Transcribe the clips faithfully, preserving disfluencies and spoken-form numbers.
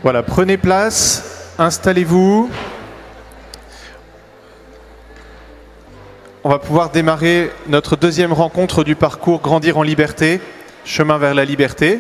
Voilà, prenez place, installez-vous. On va pouvoir démarrer notre deuxième rencontre du parcours Grandir en liberté, chemin vers la liberté.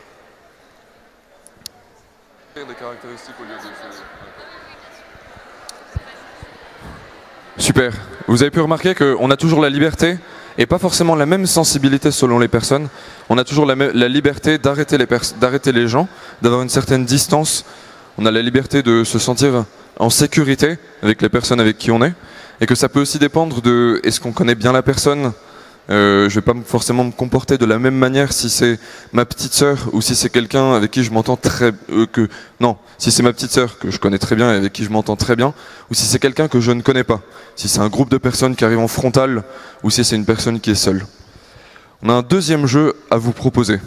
Super. Vous avez pu remarquer qu'on a toujours la liberté et pas forcément la même sensibilité selon les personnes. On a toujours la, la liberté d'arrêter les, d'arrêter les gens, d'avoir une certaine distance. On a la liberté de se sentir en sécurité avec les personnes avec qui on est. Et que ça peut aussi dépendre de est-ce qu'on connaît bien la personne. Euh, je vais pas forcément me comporter de la même manière si c'est ma petite sœur ou si c'est quelqu'un avec qui je m'entends très euh, que non si c'est ma petite sœur que je connais très bien et avec qui je m'entends très bien, ou si c'est quelqu'un que je ne connais pas, si c'est un groupe de personnes qui arrivent en frontal ou si c'est une personne qui est seule. On a un deuxième jeu à vous proposer.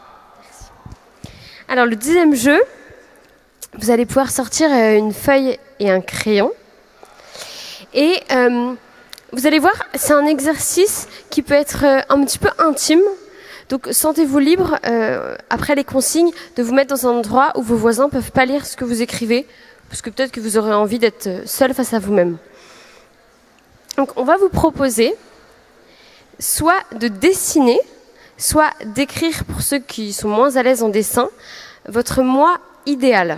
Alors le deuxième jeu, vous allez pouvoir sortir une feuille et un crayon et euh, vous allez voir, c'est un exercice qui peut être un petit peu intime. Donc sentez-vous libre, euh, après les consignes, de vous mettre dans un endroit où vos voisins ne peuvent pas lire ce que vous écrivez, parce que peut-être que vous aurez envie d'être seul face à vous-même. Donc on va vous proposer soit de dessiner, soit d'écrire, pour ceux qui sont moins à l'aise en dessin, votre moi idéal.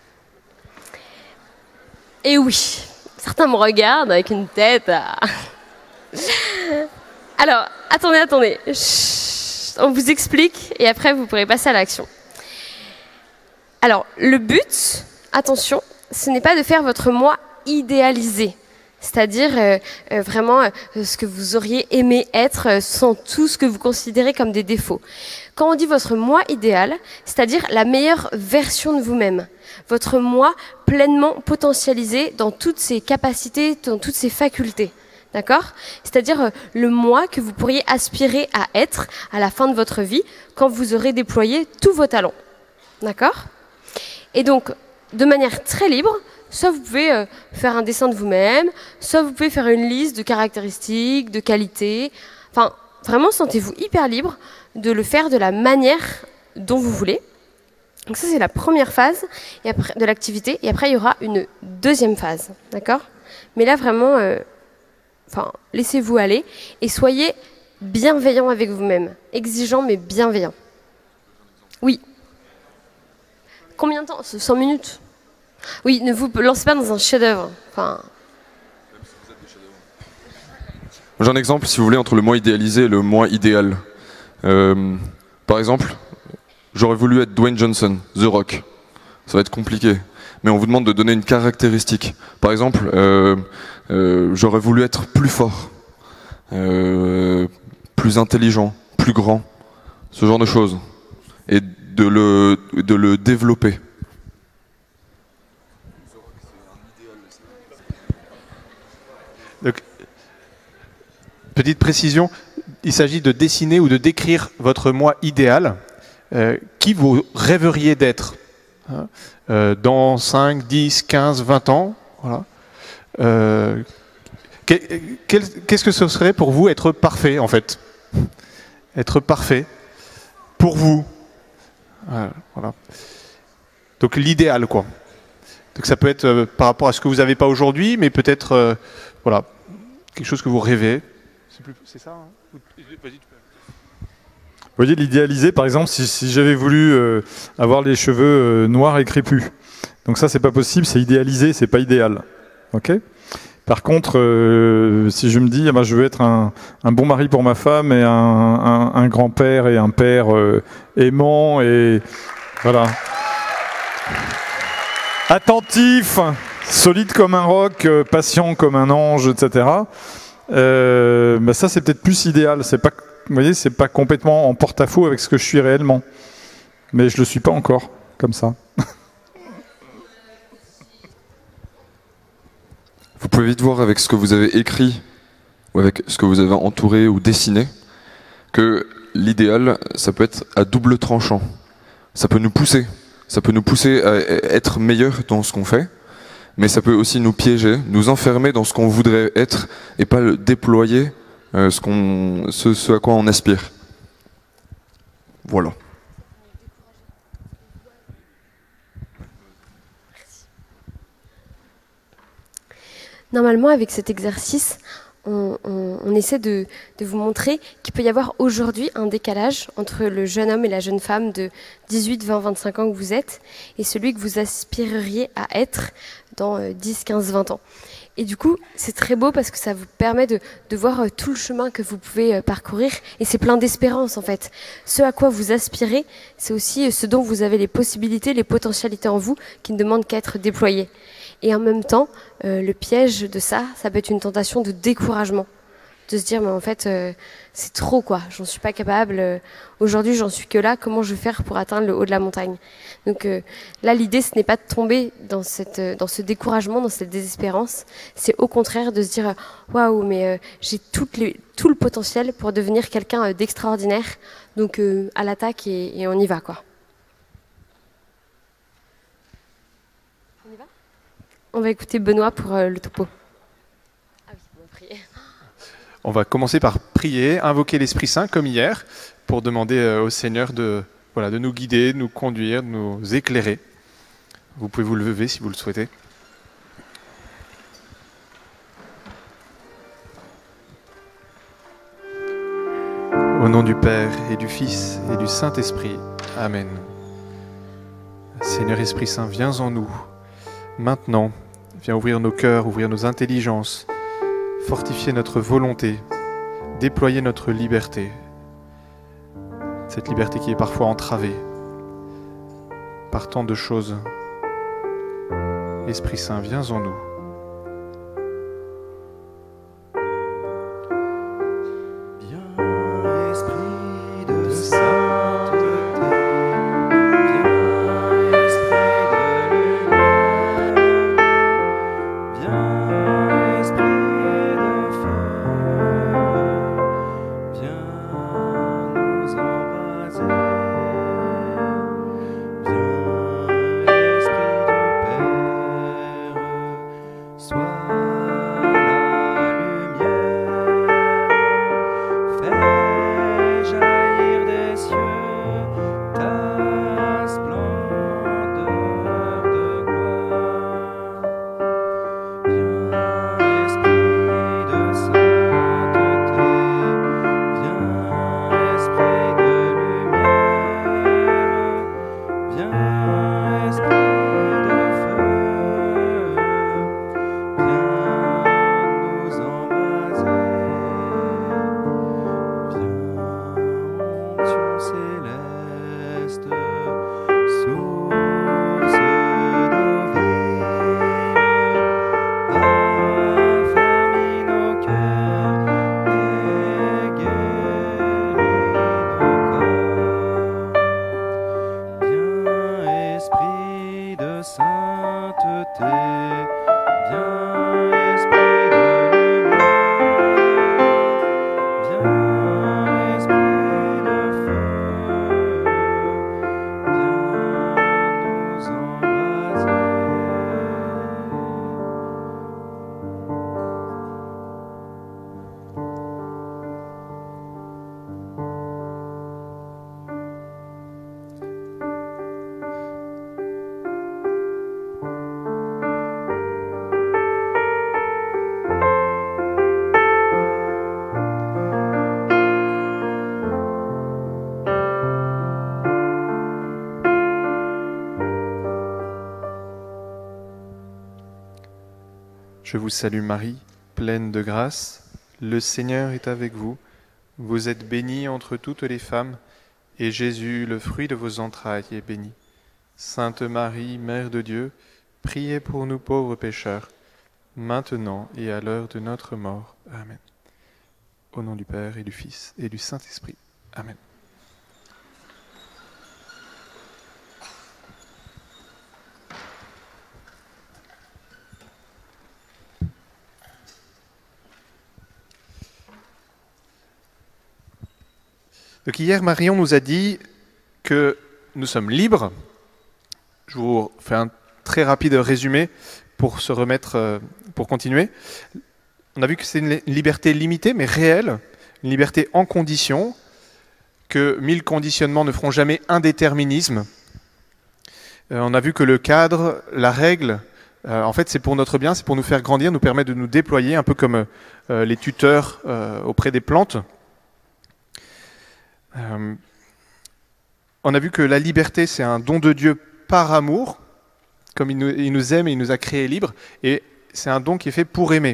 Et oui, certains me regardent avec une tête à... Alors, attendez, attendez. Chut, on vous explique et après vous pourrez passer à l'action. Alors, le but, attention, ce n'est pas de faire votre moi idéalisé. C'est-à-dire euh, euh, vraiment euh, ce que vous auriez aimé être euh, sans tout ce que vous considérez comme des défauts. Quand on dit votre moi idéal, c'est-à-dire la meilleure version de vous-même. Votre moi pleinement potentialisé dans toutes ses capacités, dans toutes ses facultés. D'accord ? C'est-à-dire euh, le moi que vous pourriez aspirer à être à la fin de votre vie quand vous aurez déployé tous vos talents. D'accord ? Et donc, de manière très libre, soit vous pouvez euh, faire un dessin de vous-même, soit vous pouvez faire une liste de caractéristiques, de qualités. Enfin, vraiment, sentez-vous hyper libre de le faire de la manière dont vous voulez. Donc ça, c'est la première phase et après, de l'activité. Et après, il y aura une deuxième phase. D'accord ? Mais là, vraiment, euh, enfin, laissez-vous aller et soyez bienveillant avec vous-même. Exigeant, mais bienveillant. Oui. Combien de temps ? cent minutes ? Oui, ne vous lancez pas dans un chef-d'œuvre. Enfin... J'ai un exemple, si vous voulez, entre le moi idéalisé et le moi idéal. Euh, par exemple, j'aurais voulu être Dwayne Johnson, The Rock. Ça va être compliqué. Mais on vous demande de donner une caractéristique. Par exemple, euh, euh, j'aurais voulu être plus fort, euh, plus intelligent, plus grand, ce genre de choses. Et de le, de le développer. Donc, petite précision, il s'agit de dessiner ou de décrire votre moi idéal, euh, qui vous rêveriez d'être hein, euh, dans cinq, dix, quinze, vingt ans. Voilà. Euh, Qu'est-ce que ce serait pour vous être parfait, en fait? Être parfait pour vous. Voilà. Donc l'idéal, quoi. Donc ça peut être euh, par rapport à ce que vous n'avez pas aujourd'hui, mais peut-être euh, voilà, quelque chose que vous rêvez. C'est ça hein. Vas-y, tu peux. Vous voyez, l'idéaliser, par exemple, si, si j'avais voulu euh, avoir les cheveux euh, noirs et crépus. Donc ça, c'est pas possible, c'est idéalisé, c'est pas idéal. Ok ? Par contre, euh, si je me dis, ah ben, je veux être un, un bon mari pour ma femme et un, un, un grand-père et un père euh, aimant et voilà. Attentif, solide comme un roc, euh, patient comme un ange, et cetera. Euh, ben ça, c'est peut-être plus idéal. C'est pas, vous voyez, c'est pas complètement en porte-à-faux avec ce que je suis réellement. Mais je le suis pas encore, comme ça. Vous pouvez vite voir avec ce que vous avez écrit ou avec ce que vous avez entouré ou dessiné que l'idéal, ça peut être à double tranchant. Ça peut nous pousser. Ça peut nous pousser à être meilleurs dans ce qu'on fait, mais ça peut aussi nous piéger, nous enfermer dans ce qu'on voudrait être et pas le déployer euh, ce, qu'on, ce, ce à quoi on aspire. Voilà. Normalement, avec cet exercice, on, on, on essaie de, de vous montrer qu'il peut y avoir aujourd'hui un décalage entre le jeune homme et la jeune femme de dix-huit, vingt, vingt-cinq ans que vous êtes et celui que vous aspireriez à être dans dix, quinze, vingt ans. Et du coup, c'est très beau parce que ça vous permet de, de voir tout le chemin que vous pouvez parcourir. Et c'est plein d'espérance, en fait. Ce à quoi vous aspirez, c'est aussi ce dont vous avez les possibilités, les potentialités en vous qui ne demandent qu'à être déployées. Et en même temps, euh, le piège de ça, ça peut être une tentation de découragement. De se dire, mais en fait, euh, c'est trop, quoi. J'en suis pas capable. Euh, Aujourd'hui, j'en suis que là. Comment je vais faire pour atteindre le haut de la montagne? Donc euh, là, l'idée, ce n'est pas de tomber dans, cette, dans ce découragement, dans cette désespérance. C'est au contraire de se dire, waouh, mais euh, j'ai toutes les, tout le potentiel pour devenir quelqu'un d'extraordinaire. Donc euh, à l'attaque et, et on y va, quoi. On y va? On va écouter Benoît pour euh, le topo. Ah oui, on va prier. On va commencer par prier, invoquer l'Esprit Saint comme hier, pour demander au Seigneur de, voilà, de nous guider, de nous conduire, de nous éclairer. Vous pouvez vous lever si vous le souhaitez. Au nom du Père et du Fils et du Saint-Esprit. Amen. Seigneur Esprit Saint, viens en nous, maintenant. Viens ouvrir nos cœurs, ouvrir nos intelligences, fortifier notre volonté, déployer notre liberté. Cette liberté qui est parfois entravée par tant de choses. Esprit Saint, viens en nous. Viens, Esprit de sainteté, viens, Esprit de lumière, viens, Esprit de feu, viens nous embraser, viens, Esprit du Père, sois la lumière, fais jaillir des cieux ta splendeur de gloire. Viens, Esprit de sainteté, viens, Esprit de lumière, viens, Esprit de feu, viens nous embraser, viens, onction céleste, source d'eau vive, affermis nos cœurs et guéris nos corps. Viens, Esprit de sainteté, viens, Esprit de lumière, viens, Esprit de feu, viens nous embraser. Je vous salue Marie, pleine de grâce. Le Seigneur est avec vous. Vous êtes bénie entre toutes les femmes, et Jésus, le fruit de vos entrailles, est béni. Sainte Marie, Mère de Dieu, priez pour nous pauvres pécheurs, maintenant et à l'heure de notre mort. Amen. Au nom du Père et du Fils et du Saint-Esprit. Amen. Donc hier, Marion nous a dit que nous sommes libres. Je vous fais un très rapide résumé pour se remettre, pour continuer. On a vu que c'est une liberté limitée, mais réelle, une liberté en condition, que mille conditionnements ne feront jamais un déterminisme. On a vu que le cadre, la règle euh, en fait, c'est pour notre bien, c'est pour nous faire grandir, nous permettre de nous déployer, un peu comme euh, les tuteurs euh, auprès des plantes. Euh, on a vu que la liberté, c'est un don de Dieu par amour, comme il nous, il nous aime et il nous a créés libres, et c'est un don qui est fait pour aimer.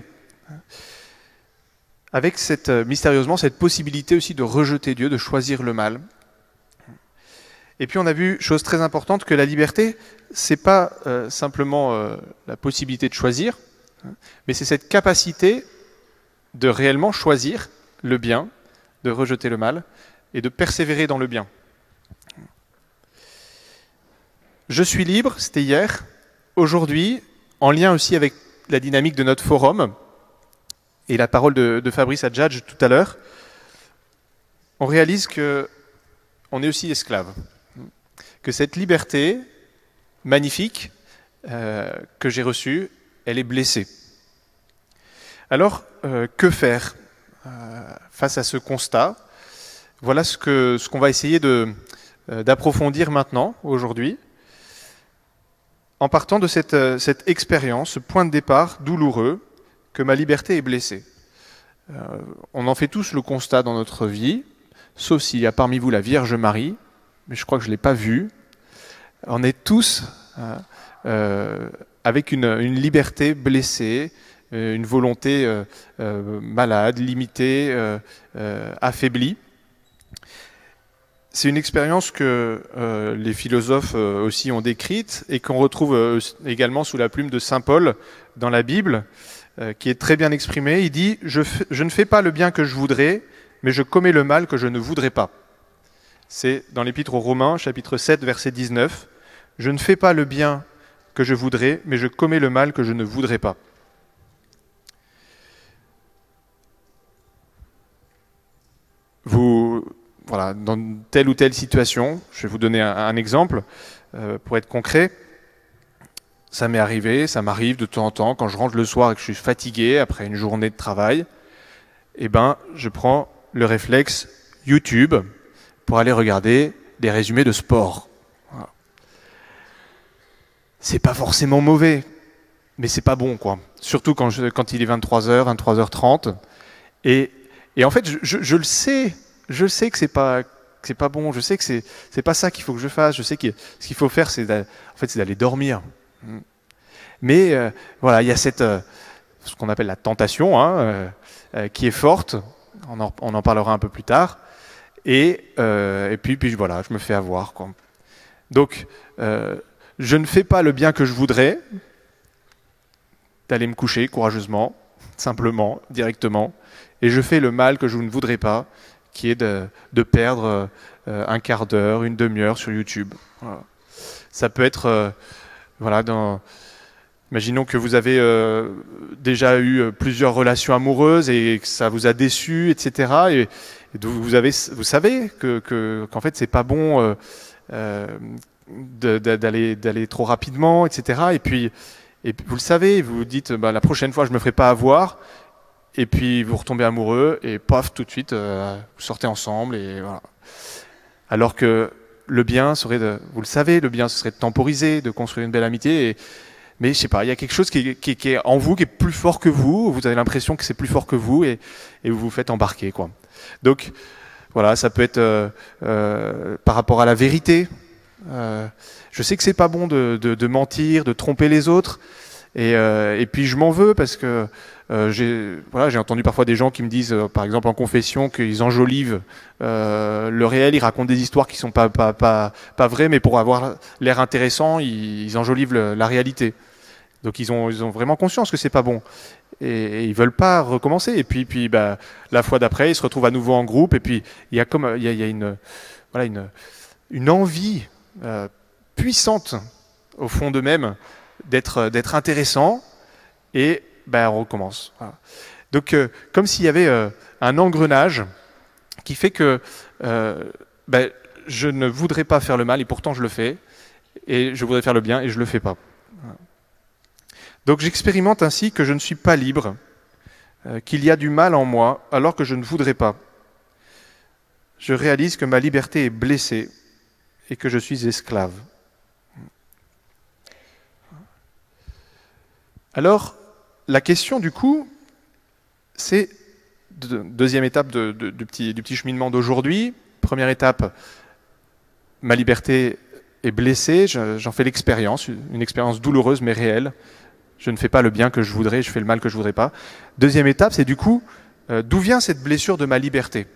Avec cette, mystérieusement cette possibilité aussi de rejeter Dieu, de choisir le mal. Et puis on a vu, chose très importante, que la liberté, c'est pas euh, simplement euh, la possibilité de choisir, mais c'est cette capacité de réellement choisir le bien, de rejeter le mal, et de persévérer dans le bien. Je suis libre, c'était hier. Aujourd'hui, en lien aussi avec la dynamique de notre forum, et la parole de, de Fabrice Adjadj tout à l'heure, on réalise que on est aussi esclave. Que cette liberté magnifique euh, que j'ai reçue, elle est blessée. Alors, euh, que faire euh, face à ce constat? Voilà ce que ce qu'on va essayer de, euh, d'approfondir maintenant, aujourd'hui, en partant de cette, euh, cette expérience, ce point de départ douloureux, que ma liberté est blessée. Euh, on en fait tous le constat dans notre vie, sauf s'il y a parmi vous la Vierge Marie, mais je crois que je ne l'ai pas vue. On est tous euh, euh, avec une, une liberté blessée, euh, une volonté euh, euh, malade, limitée, euh, euh, affaiblie. C'est une expérience que euh, les philosophes euh, aussi ont décrite et qu'on retrouve euh, également sous la plume de saint Paul dans la Bible, euh, qui est très bien exprimée. Il dit « je, je ne fais pas le bien que je voudrais, mais je commets le mal que je ne voudrais pas ». C'est dans l'Épître aux Romains, chapitre sept, verset dix-neuf. « Je ne fais pas le bien que je voudrais, mais je commets le mal que je ne voudrais pas ». Vous, voilà, dans telle ou telle situation, je vais vous donner un, un exemple euh, pour être concret. Ça m'est arrivé, ça m'arrive de temps en temps, quand je rentre le soir et que je suis fatigué après une journée de travail, eh ben, je prends le réflexe YouTube pour aller regarder des résumés de sport. Voilà. C'est pas forcément mauvais, mais c'est pas bon, quoi. Surtout quand, je, quand il est vingt-trois heures, vingt-trois heures trente. Et, et en fait, je, je, je le sais, je sais que c'est pas, que c'est pas bon, je sais que c'est, c'est pas ça qu'il faut que je fasse, je sais que ce qu'il faut faire, c'est d'aller, en fait, c'est d'aller dormir. Mais euh, voilà, il y a cette, euh, ce qu'on appelle la tentation, hein, euh, euh, qui est forte, on en, on en parlera un peu plus tard. Et, euh, et puis, puis voilà, je me fais avoir, quoi. Donc, euh, je ne fais pas le bien que je voudrais, d'aller me coucher courageusement, simplement, directement, et je fais le mal que je ne voudrais pas, qui est de, de perdre euh, un quart d'heure, une demi-heure sur YouTube. Voilà. Ça peut être, euh, voilà, dans... Imaginons que vous avez euh, déjà eu plusieurs relations amoureuses et que ça vous a déçu, et cetera. Et, et vous, avez, vous savez que, que, qu'en fait, c'est pas bon euh, euh, de, de, d'aller, d'aller trop rapidement, et cetera. Et puis, et puis vous le savez, vous vous dites, bah, la prochaine fois, je me ferai pas avoir. Et puis, vous retombez amoureux et paf, tout de suite, euh, vous sortez ensemble. Et voilà. Alors que le bien serait de, vous le savez, le bien ce serait de temporiser, de construire une belle amitié. Et, mais je sais pas, il y a quelque chose qui est, qui, qui est en vous, qui est plus fort que vous. Vous avez l'impression que c'est plus fort que vous et, et vous vous faites embarquer, quoi. Donc voilà, ça peut être euh, euh, par rapport à la vérité. Euh, je sais que c'est pas bon de, de, de mentir, de tromper les autres. Et, euh, et puis je m'en veux parce que euh, j'ai, voilà, j'ai entendu parfois des gens qui me disent, euh, par exemple en confession, qu'ils enjolivent euh, le réel, ils racontent des histoires qui sont pas pas pas pas vraies, mais pour avoir l'air intéressant, ils, ils enjolivent le, la réalité. Donc ils ont ils ont vraiment conscience que c'est pas bon et, et ils veulent pas recommencer. Et puis puis bah la fois d'après, ils se retrouvent à nouveau en groupe et puis il y a comme il y a, il y a une voilà une une envie euh, puissante au fond d'eux-mêmes d'être d'être intéressant et ben on recommence. Voilà. Donc euh, comme s'il y avait euh, un engrenage qui fait que euh, ben, je ne voudrais pas faire le mal et pourtant je le fais et je voudrais faire le bien et je le fais pas. Voilà. Donc j'expérimente ainsi que je ne suis pas libre, euh, qu'il y a du mal en moi alors que je ne voudrais pas. Je réalise que ma liberté est blessée et que je suis esclave. Alors, la question du coup, c'est, de, deuxième étape de, de, du, petit, du petit cheminement d'aujourd'hui, première étape, ma liberté est blessée, je, j'en fais l'expérience, une expérience douloureuse mais réelle. Je ne fais pas le bien que je voudrais, je fais le mal que je ne voudrais pas. Deuxième étape, c'est du coup, euh, d'où vient cette blessure de ma liberté?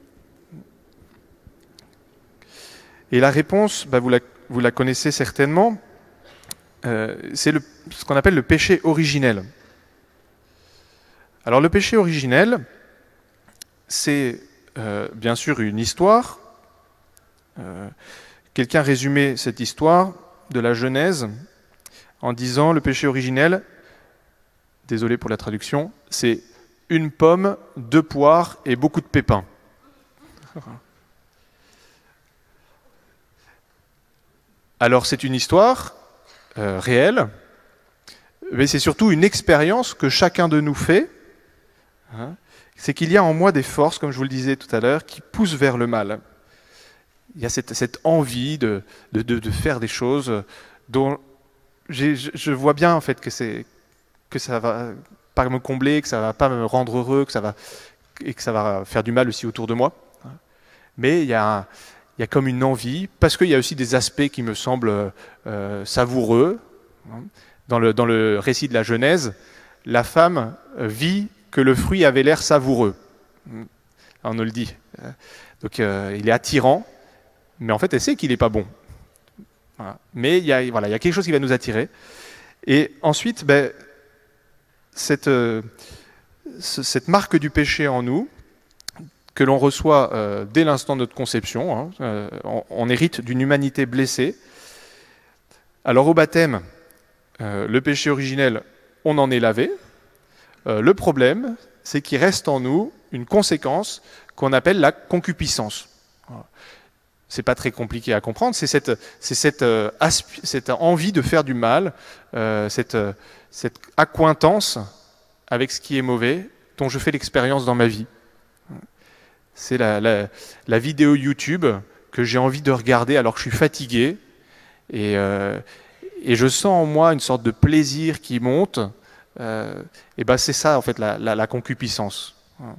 Et la réponse, bah, vous, la, vous la connaissez certainement, euh, c'est le, ce qu'on appelle le péché originel. Alors le péché originel, c'est euh, bien sûr une histoire. Euh, quelqu'un résumait cette histoire de la Genèse en disant le péché originel, désolé pour la traduction, c'est une pomme, deux poires et beaucoup de pépins. Alors c'est une histoire euh, réelle, mais c'est surtout une expérience que chacun de nous fait. Hein, c'est qu'il y a en moi des forces, comme je vous le disais tout à l'heure, qui poussent vers le mal. Il y a cette, cette envie de, de, de, de faire des choses dont j'ai, je, je vois bien en fait que, c'est, que ça va pas me combler, que ça va pas me rendre heureux, que ça va, et que ça va faire du mal aussi autour de moi. Mais il y a, il y a comme une envie, parce qu'il y a aussi des aspects qui me semblent euh, savoureux. Dans le, dans le récit de la Genèse, la femme vit que le fruit avait l'air savoureux. On nous le dit. Donc euh, il est attirant, mais en fait elle sait qu'il n'est pas bon. Voilà. Mais il y a, voilà, il y a quelque chose qui va nous attirer. Et ensuite, ben, cette, euh, cette marque du péché en nous, que l'on reçoit euh, dès l'instant de notre conception, hein, euh, on, on hérite d'une humanité blessée. Alors au baptême, euh, le péché originel, on en est lavé. Euh, le problème, c'est qu'il reste en nous une conséquence qu'on appelle la concupiscence. Voilà. C'est pas très compliqué à comprendre, c'est cette, c'est cette, euh, aspi- cette envie de faire du mal, euh, cette, euh, cette accointance avec ce qui est mauvais, dont je fais l'expérience dans ma vie. C'est la, la, la vidéo YouTube que j'ai envie de regarder alors que je suis fatigué, et, euh, et je sens en moi une sorte de plaisir qui monte. Euh, et ben c'est ça en fait la, la, la concupiscence. Voilà.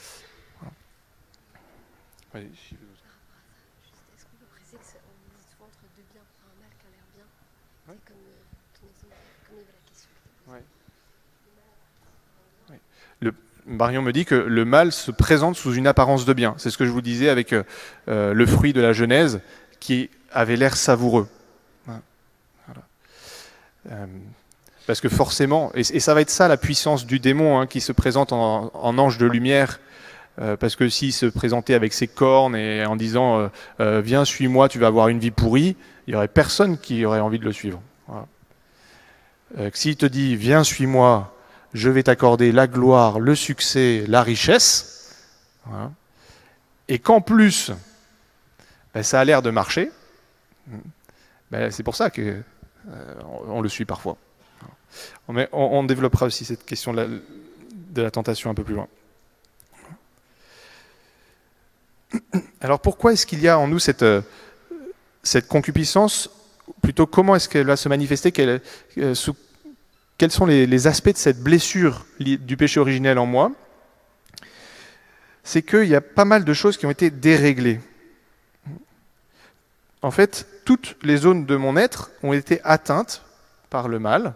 Voilà. Est-ce qu'on peut préciser qu'on dit souvent entre deux biens, un mal qui a l'air bien? Ouais. C'est comme euh, ton exemple, comme il y avait la question. Ouais. Ouais. Le, Marion me dit que le mal se présente sous une apparence de bien. C'est ce que je vous disais avec euh, le fruit de la Genèse qui avait l'air savoureux. Voilà. Euh, Parce que forcément, et, et ça va être ça la puissance du démon hein, qui se présente en, en ange de lumière, euh, parce que s'il se présentait avec ses cornes et en disant euh, euh, viens suis-moi, tu vas avoir une vie pourrie, il n'y aurait personne qui aurait envie de le suivre. Voilà. Euh, s'il te dit viens suis-moi, je vais t'accorder la gloire, le succès, la richesse, voilà. Et qu'en plus ben, ça a l'air de marcher, ben, c'est pour ça que euh, on, on le suit parfois. On, on développera aussi cette question de la, de la tentation un peu plus loin. Alors pourquoi est-ce qu'il y a en nous cette, cette concupiscence? Plutôt comment est-ce qu'elle va se manifester? Quelle, euh, sous, Quels sont les, les aspects de cette blessure du péché originel en moi? C'est qu'il y a pas mal de choses qui ont été déréglées. En fait, toutes les zones de mon être ont été atteintes par le mal.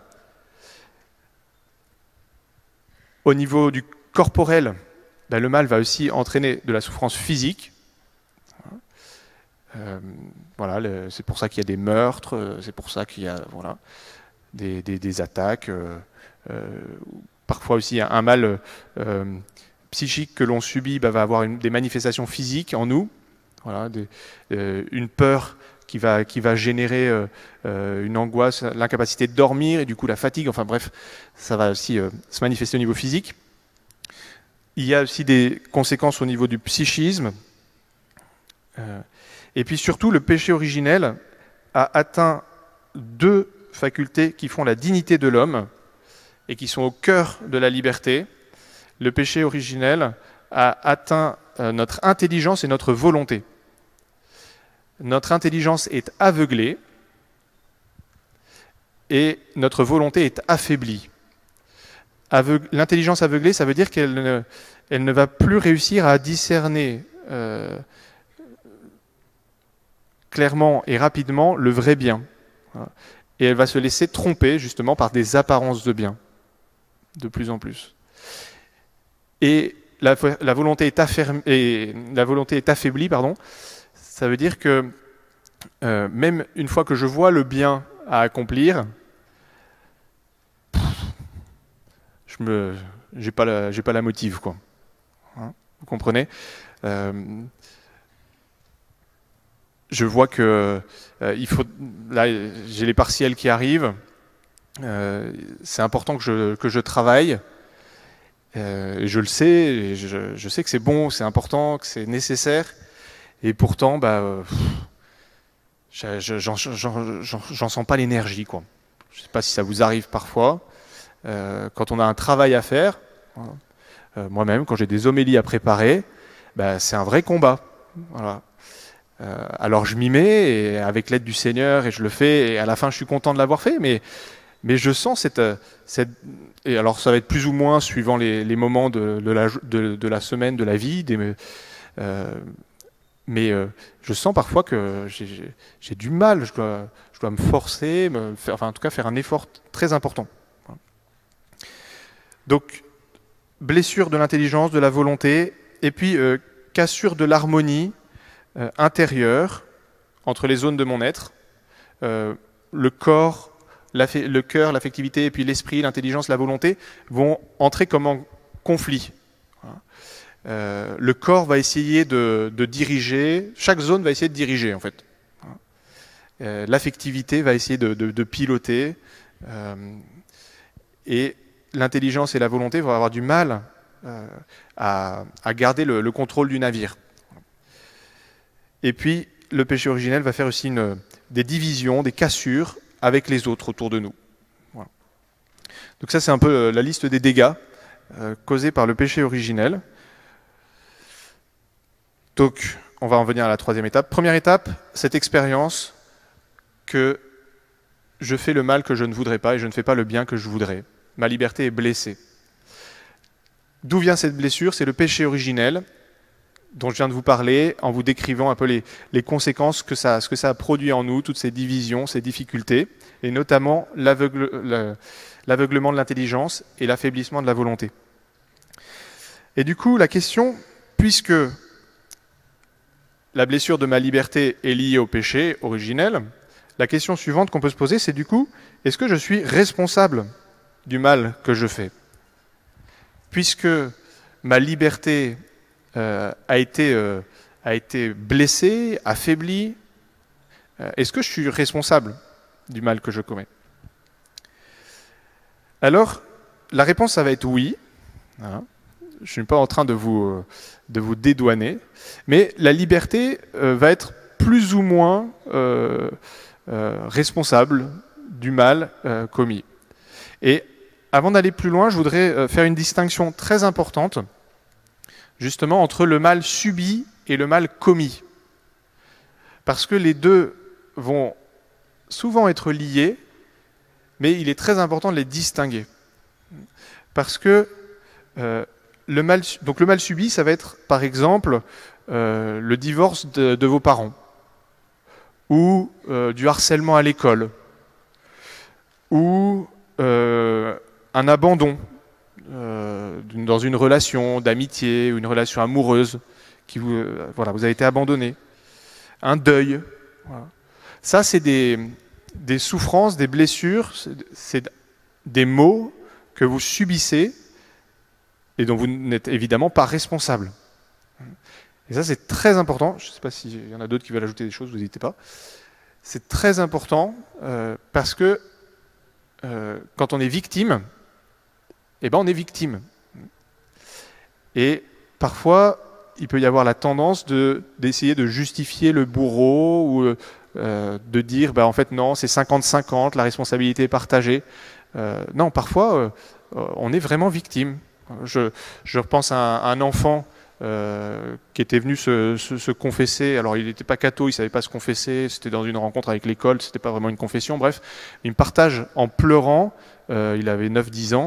Au niveau du corporel, ben le mal va aussi entraîner de la souffrance physique. Euh, voilà, le, c'est pour ça qu'il y a des meurtres, c'est pour ça qu'il y a voilà, des, des, des attaques, euh, euh, parfois aussi un, un mal euh, psychique que l'on subit ben, va avoir une, des manifestations physiques en nous, voilà, des, euh, une peur qui va, qui va générer euh, euh, une angoisse, l'incapacité de dormir et du coup la fatigue, enfin bref, ça va aussi euh, se manifester au niveau physique. Il y a aussi des conséquences au niveau du psychisme. Euh, et puis surtout, le péché originel a atteint deux facultés qui font la dignité de l'homme et qui sont au cœur de la liberté. Le péché originel a atteint euh, notre intelligence et notre volonté. Notre intelligence est aveuglée et notre volonté est affaiblie. Aveug- L'intelligence aveuglée, ça veut dire qu'elle ne, elle ne va plus réussir à discerner euh, clairement et rapidement le vrai bien. Voilà. Et elle va se laisser tromper justement par des apparences de bien, de plus en plus. Et la, la, volonté, est affermi, et la volonté est affaiblie, pardon. Ça veut dire que euh, même une fois que je vois le bien à accomplir, je me, j'ai pas la, j'ai pas la motive, quoi. Hein, vous comprenez? euh, Je vois que euh, il faut. Là, j'ai les partiels qui arrivent. Euh, c'est important que je, que je travaille. Euh, je le sais. Et je, je sais que c'est bon, que c'est important, que c'est nécessaire. Et pourtant, bah, euh, j'en, j'en, j'en, j'en sens pas l'énergie, quoi. Je sais pas si ça vous arrive parfois. Euh, quand on a un travail à faire, euh, moi-même, quand j'ai des homélies à préparer, bah, c'est un vrai combat. Voilà. Euh, alors je m'y mets et avec l'aide du Seigneur et je le fais et à la fin je suis content de l'avoir fait, mais, mais je sens cette, cette... Et alors ça va être plus ou moins suivant les, les moments de, de, la, de, de la semaine, de la vie, des, euh, mais euh, je sens parfois que j'ai, j'ai du mal, je dois, je dois me forcer, me faire, enfin en tout cas faire un effort très important. Donc blessure de l'intelligence, de la volonté, et puis euh, cassure de l'harmonie Euh, intérieur entre les zones de mon être, euh, le corps, le cœur, l'affectivité, et puis l'esprit, l'intelligence, la volonté vont entrer comme en conflit. Euh, le corps va essayer de, de diriger, chaque zone va essayer de diriger en fait. Euh, l'affectivité va essayer de, de, de piloter, euh, et l'intelligence et la volonté vont avoir du mal euh, à, à garder le, le contrôle du navire. Et puis, le péché originel va faire aussi une, des divisions, des cassures avec les autres autour de nous. Voilà. Donc ça, c'est un peu la liste des dégâts euh, causés par le péché originel. Donc, on va en venir à la troisième étape. Première étape, cette expérience que je fais le mal que je ne voudrais pas et je ne fais pas le bien que je voudrais. Ma liberté est blessée. D'où vient cette blessure? C'est le péché originel dont je viens de vous parler, en vous décrivant un peu les, les conséquences que ça, ce que ça a produit en nous, toutes ces divisions, ces difficultés, et notamment l'aveugle, l'aveuglement de l'intelligence et l'affaiblissement de la volonté. Et du coup, la question, puisque la blessure de ma liberté est liée au péché originel, la question suivante qu'on peut se poser, c'est du coup, est-ce que je suis responsable du mal que je fais? Puisque ma liberté Euh, a, été, euh, a été blessé, affaibli, euh, est-ce que je suis responsable du mal que je commets? Alors, la réponse, ça va être oui. Hein. Je ne suis pas en train de vous, euh, de vous dédouaner, mais la liberté euh, va être plus ou moins euh, euh, responsable du mal euh, commis. Et avant d'aller plus loin, je voudrais euh, faire une distinction très importante justement entre le mal subi et le mal commis. Parce que les deux vont souvent être liés, mais il est très important de les distinguer. Parce que euh, le mal, donc le mal subi, ça va être par exemple euh, le divorce de, de vos parents, ou euh, du harcèlement à l'école, ou euh, un abandon Euh, dans une relation d'amitié ou une relation amoureuse, qui vous, euh, voilà, vous avez été abandonné, un deuil. Voilà. Ça, c'est des, des souffrances, des blessures, c'est des maux que vous subissez et dont vous n'êtes évidemment pas responsable. Et ça, c'est très important. Je ne sais pas s'il y en a d'autres qui veulent ajouter des choses, vous n'hésitez pas. C'est très important euh, parce que euh, quand on est victime, eh ben on est victime. Et parfois, il peut y avoir la tendance de, d'essayer de justifier le bourreau ou euh, de dire, bah, en fait, non, c'est cinquante cinquante, la responsabilité est partagée. Euh, non, parfois, euh, on est vraiment victime. Je, je repense à un, à un enfant euh, qui était venu se, se, se confesser. Alors, il n'était pas catho, il ne savait pas se confesser. C'était dans une rencontre avec l'école, ce n'était pas vraiment une confession. Bref, il me partage en pleurant, euh, il avait neuf dix ans,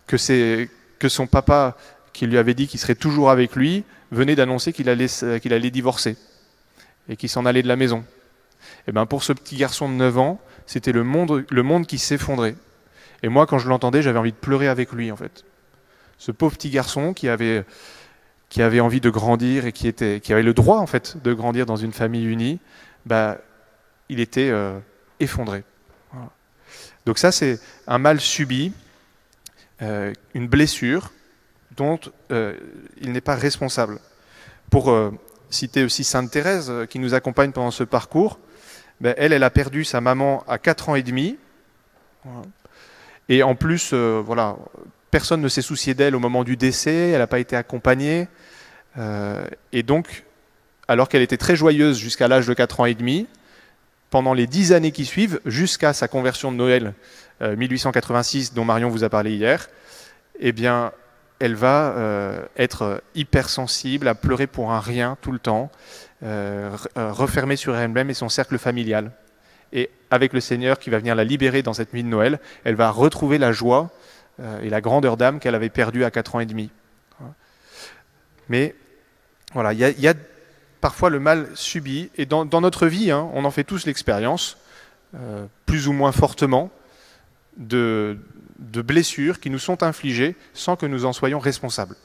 que, c'est, que son papa, qui lui avait dit qu'il serait toujours avec lui, venait d'annoncer qu'il allait, qu'il allait divorcer et qu'il s'en allait de la maison. Et ben pour ce petit garçon de neuf ans, c'était le monde, le monde qui s'effondrait. Et moi, quand je l'entendais, j'avais envie de pleurer avec lui, en fait. Ce pauvre petit garçon qui avait, qui avait envie de grandir et qui, était, qui avait le droit, en fait, de grandir dans une famille unie, bah, il était euh, effondré. Voilà. Donc ça, c'est un mal subi, euh, une blessure dont euh, il n'est pas responsable. Pour euh, citer aussi Sainte Thérèse, euh, qui nous accompagne pendant ce parcours, ben, elle, elle a perdu sa maman à quatre ans et demi. Voilà. Et en plus, euh, voilà, personne ne s'est soucié d'elle au moment du décès, elle n'a pas été accompagnée. Euh, et donc, alors qu'elle était très joyeuse jusqu'à l'âge de quatre ans et demi, pendant les dix années qui suivent, jusqu'à sa conversion de Noël euh, mille huit cent quatre-vingt-six, dont Marion vous a parlé hier, eh bien, elle va euh, être hypersensible, à pleurer pour un rien tout le temps, euh, refermée sur elle-même et son cercle familial. Et avec le Seigneur qui va venir la libérer dans cette nuit de Noël, elle va retrouver la joie euh, et la grandeur d'âme qu'elle avait perdue à quatre ans et demi. Mais voilà, il y, y a parfois le mal subi, et dans, dans notre vie, hein, on en fait tous l'expérience, euh, plus ou moins fortement, de, de blessures qui nous sont infligées sans que nous en soyons responsables.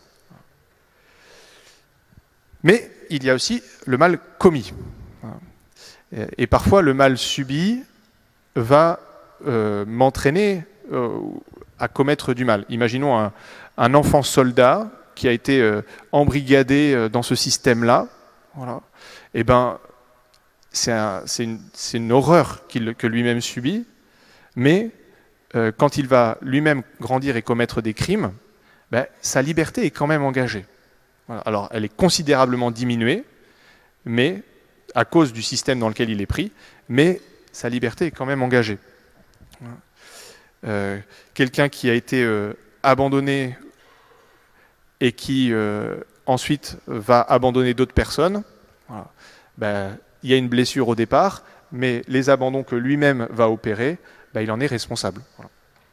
Mais il y a aussi le mal commis. Et parfois, le mal subi va euh, m'entraîner euh, à commettre du mal. Imaginons un, un enfant soldat qui a été euh, embrigadé euh, dans ce système-là. Voilà. Eh ben, c'est un, une, une horreur qu'il, que lui-même subit, mais euh, quand il va lui-même grandir et commettre des crimes, ben, sa liberté est quand même engagée. Voilà. Alors, elle est considérablement diminuée, mais à cause du système dans lequel il est pris, mais sa liberté est quand même engagée. Euh, quelqu'un qui a été euh, abandonné et qui euh, ensuite va abandonner d'autres personnes, voilà. Ben, il y a une blessure au départ, mais les abandons que lui-même va opérer, ben, il en est responsable. Voilà.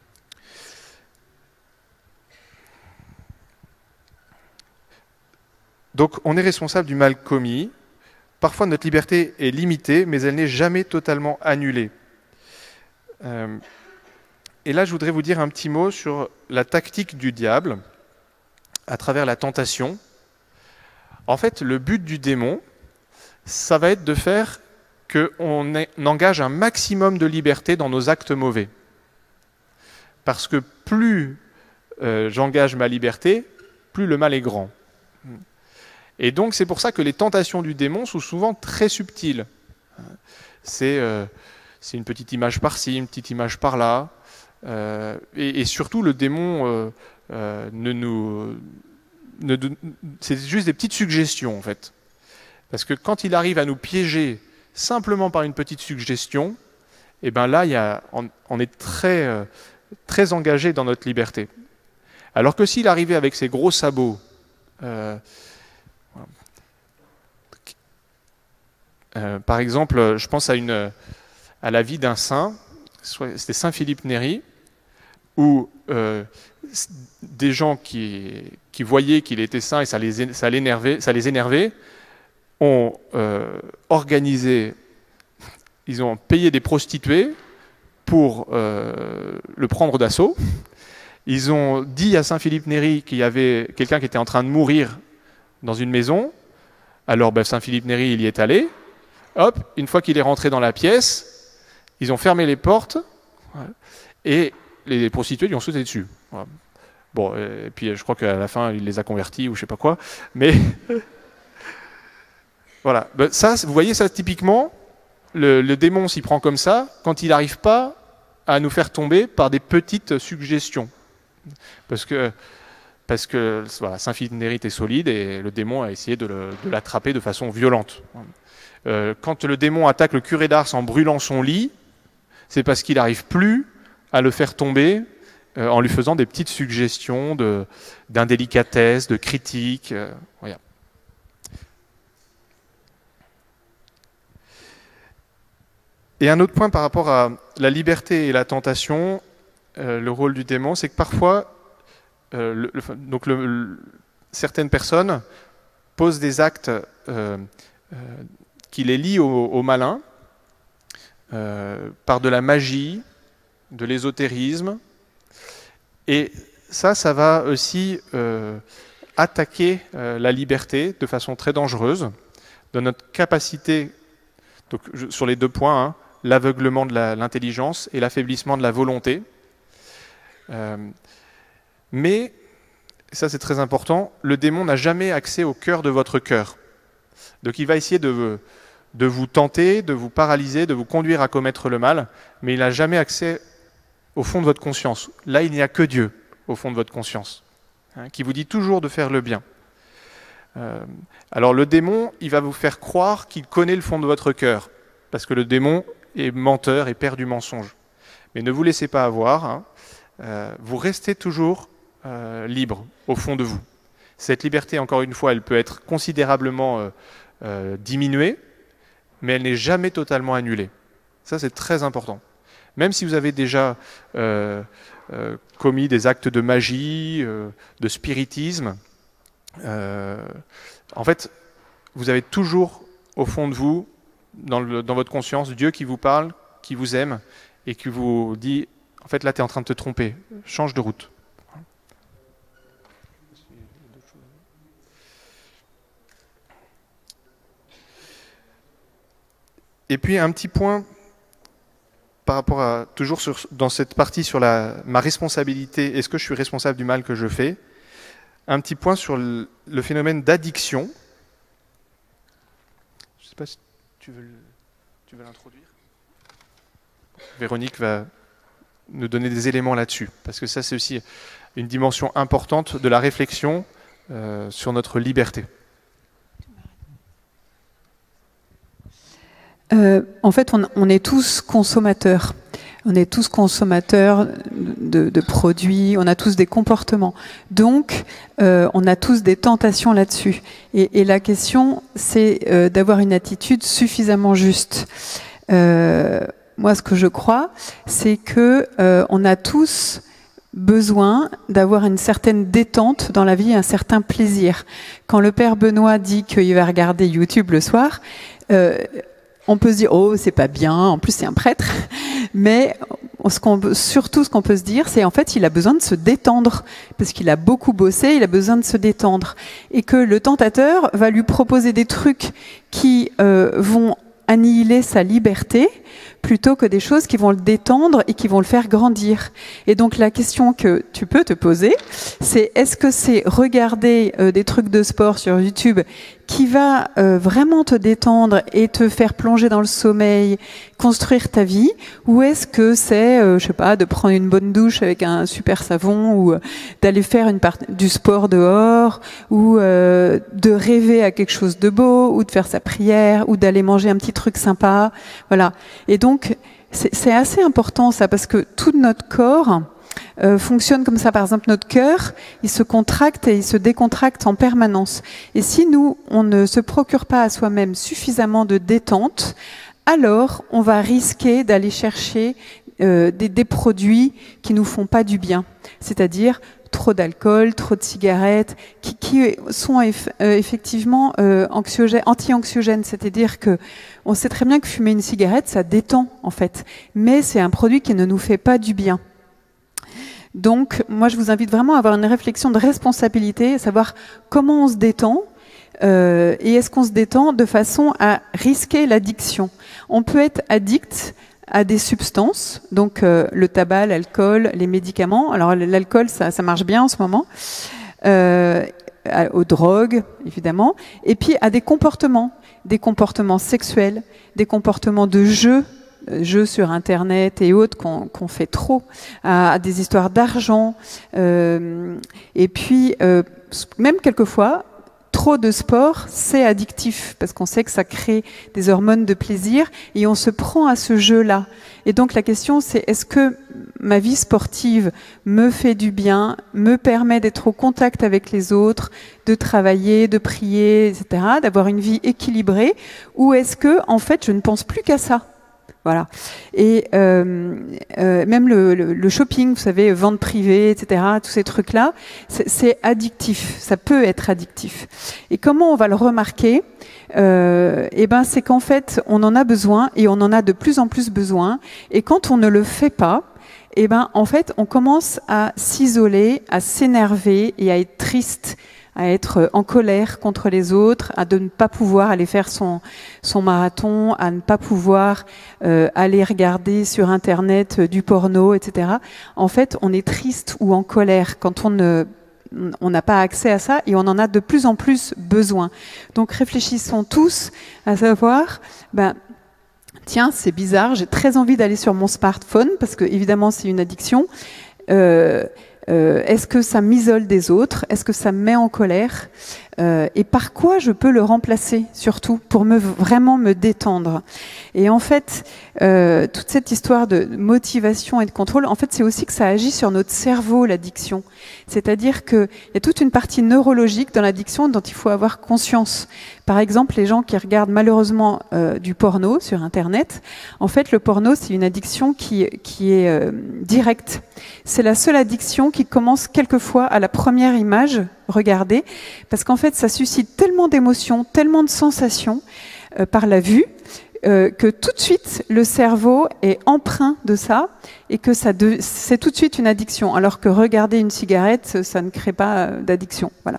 Donc on est responsable du mal commis. Parfois, notre liberté est limitée, mais elle n'est jamais totalement annulée. Euh, et là, je voudrais vous dire un petit mot sur la tactique du diable à travers la tentation. En fait, le but du démon, ça va être de faire qu'on engage un maximum de liberté dans nos actes mauvais. Parce que plus euh, j'engage ma liberté, plus le mal est grand. Et donc c'est pour ça que les tentations du démon sont souvent très subtiles. C'est euh, c'est une petite image par-ci, une petite image par-là. Euh, et, et surtout le démon euh, euh, ne nous... Ne, c'est juste des petites suggestions en fait. Parce que quand il arrive à nous piéger simplement par une petite suggestion, et ben là il y a, on, on est très, euh, très engagé dans notre liberté. Alors que s'il arrivait avec ses gros sabots, euh, Euh, par exemple, je pense à, une, à la vie d'un saint, c'était saint Philippe Néri, où euh, des gens qui, qui voyaient qu'il était saint et ça les, ça l'énervait, ça les énervait, ont euh, organisé, ils ont payé des prostituées pour euh, le prendre d'assaut. Ils ont dit à saint Philippe Néri qu'il y avait quelqu'un qui était en train de mourir dans une maison. Alors ben, saint Philippe Néri, il y est allé. Hop, une fois qu'il est rentré dans la pièce, ils ont fermé les portes voilà, et les prostituées lui ont sauté dessus. Voilà. Bon, et puis je crois qu'à la fin, il les a convertis ou je sais pas quoi. Mais voilà, ben, ça, vous voyez ça typiquement, le, le démon s'y prend comme ça quand il n'arrive pas à nous faire tomber par des petites suggestions. Parce que, parce que voilà, saint Philippe Néri est solide et le démon a essayé de, le, de l'attraper de façon violente. Euh, quand le démon attaque le curé d'Ars en brûlant son lit, c'est parce qu'il n'arrive plus à le faire tomber euh, en lui faisant des petites suggestions de, d'indélicatesse, de critique. Euh, voilà. Et un autre point par rapport à la liberté et la tentation, euh, le rôle du démon, c'est que parfois, euh, le, le, donc le, le, certaines personnes posent des actes euh, euh, qui les lient au, au malin euh, par de la magie, de l'ésotérisme. Et ça, ça va aussi euh, attaquer euh, la liberté de façon très dangereuse, de notre capacité, donc, je, sur les deux points, hein, l'aveuglement de l'intelligence et l'affaiblissement de la volonté. Euh, mais, ça c'est très important, le démon n'a jamais accès au cœur de votre cœur. Donc il va essayer de, de vous tenter, de vous paralyser, de vous conduire à commettre le mal, mais il n'a jamais accès au fond de votre conscience. Là, il n'y a que Dieu au fond de votre conscience, hein, qui vous dit toujours de faire le bien. Euh, alors le démon, il va vous faire croire qu'il connaît le fond de votre cœur, parce que le démon est menteur et père du mensonge. Mais ne vous laissez pas avoir, hein, euh, vous restez toujours euh, libre au fond de vous. Cette liberté, encore une fois, elle peut être considérablement euh, euh, diminuée, mais elle n'est jamais totalement annulée. Ça, c'est très important. Même si vous avez déjà euh, euh, commis des actes de magie, euh, de spiritisme, euh, en fait, vous avez toujours au fond de vous, dans, le, dans votre conscience, Dieu qui vous parle, qui vous aime et qui vous dit, en fait, là, tu es en train de te tromper, change de route. Et puis, un petit point par rapport à, toujours sur, dans cette partie sur la, ma responsabilité, est-ce que je suis responsable du mal que je fais? Un petit point sur le, le phénomène d'addiction. Je ne sais pas si tu veux, tu veux l'introduire. Véronique va nous donner des éléments là-dessus, parce que ça c'est aussi une dimension importante de la réflexion euh, sur notre liberté. Euh, en fait, on, on est tous consommateurs. On est tous consommateurs de, de produits, on a tous des comportements. Donc, euh, on a tous des tentations là-dessus. Et, et la question, c'est euh, d'avoir une attitude suffisamment juste. Euh, moi, ce que je crois, c'est que euh, on a tous besoin d'avoir une certaine détente dans la vie, un certain plaisir. Quand le père Benoît dit qu'il va regarder YouTube le soir, euh, on peut se dire, oh, c'est pas bien, en plus c'est un prêtre. Mais ce qu'on, surtout, ce qu'on peut se dire, c'est en fait, il a besoin de se détendre. Parce qu'il a beaucoup bossé, il a besoin de se détendre. Et que le tentateur va lui proposer des trucs qui euh, vont annihiler sa liberté, plutôt que des choses qui vont le détendre et qui vont le faire grandir. Et donc la question que tu peux te poser, c'est est-ce que c'est regarder euh, des trucs de sport sur YouTube qui va euh, vraiment te détendre et te faire plonger dans le sommeil, construire ta vie, ou est-ce que c'est, euh, je sais pas, de prendre une bonne douche avec un super savon, ou euh, d'aller faire une part du sport dehors, ou euh, de rêver à quelque chose de beau, ou de faire sa prière, ou d'aller manger un petit truc sympa, voilà. Et donc c'est assez important ça, parce que tout notre corps Euh, fonctionne comme ça. Par exemple, notre cœur, il se contracte et il se décontracte en permanence. Et si nous, on ne se procure pas à soi-même suffisamment de détente, alors on va risquer d'aller chercher euh, des, des produits qui nous font pas du bien. C'est-à-dire trop d'alcool, trop de cigarettes, qui, qui sont eff, euh, effectivement euh, anxiogènes, anti-anxiogènes. C'est-à-dire que on sait très bien que fumer une cigarette, ça détend en fait. Mais c'est un produit qui ne nous fait pas du bien. Donc, moi, je vous invite vraiment à avoir une réflexion de responsabilité, à savoir comment on se détend euh, et est-ce qu'on se détend de façon à risquer l'addiction. On peut être addict à des substances, donc euh, le tabac, l'alcool, les médicaments. Alors, l'alcool, ça, ça marche bien en ce moment. Euh, aux drogues, évidemment. Et puis, à des comportements, des comportements sexuels, des comportements de jeu, jeux sur Internet et autres qu'on qu'on fait trop, à, à des histoires d'argent, euh, et puis euh, même quelquefois, trop de sport, c'est addictif, parce qu'on sait que ça crée des hormones de plaisir, et on se prend à ce jeu-là. Et donc la question c'est, est-ce que ma vie sportive me fait du bien, me permet d'être au contact avec les autres, de travailler, de prier, et cetera, d'avoir une vie équilibrée, ou est-ce que, en fait, je ne pense plus qu'à ça ? Voilà. Et euh, euh, même le, le, le shopping, vous savez, vente privée, et cetera, tous ces trucs-là, c'est, c'est addictif. Ça peut être addictif. Et comment on va le remarquer ? Euh, eh ben, c'est qu'en fait, on en a besoin et on en a de plus en plus besoin. Et quand on ne le fait pas, eh ben, en fait, on commence à s'isoler, à s'énerver et à être triste, à être en colère contre les autres, à de ne pas pouvoir aller faire son, son marathon, à ne pas pouvoir euh, aller regarder sur Internet euh, du porno, et cetera. En fait, on est triste ou en colère quand on ne on n'a pas accès à ça et on en a de plus en plus besoin. Donc réfléchissons tous à savoir, ben, tiens, c'est bizarre, j'ai très envie d'aller sur mon smartphone parce que évidemment c'est une addiction. Euh, Euh, est-ce que ça m'isole des autres ? Est-ce que ça me met en colère ? euh, Et par quoi je peux le remplacer, surtout, pour me, vraiment me détendre ? Et en fait, euh, toute cette histoire de motivation et de contrôle, en fait, c'est aussi que ça agit sur notre cerveau, l'addiction. C'est-à-dire qu'il y a toute une partie neurologique dans l'addiction dont il faut avoir conscience. Par exemple, les gens qui regardent malheureusement euh, du porno sur Internet, en fait, le porno, c'est une addiction qui, qui est euh, directe. C'est la seule addiction qui commence quelquefois à la première image regardée, parce qu'en fait, ça suscite tellement d'émotions, tellement de sensations euh, par la vue, euh, que tout de suite, le cerveau est empreint de ça, et que ça de, c'est tout de suite une addiction, alors que regarder une cigarette, ça ne crée pas d'addiction. Voilà.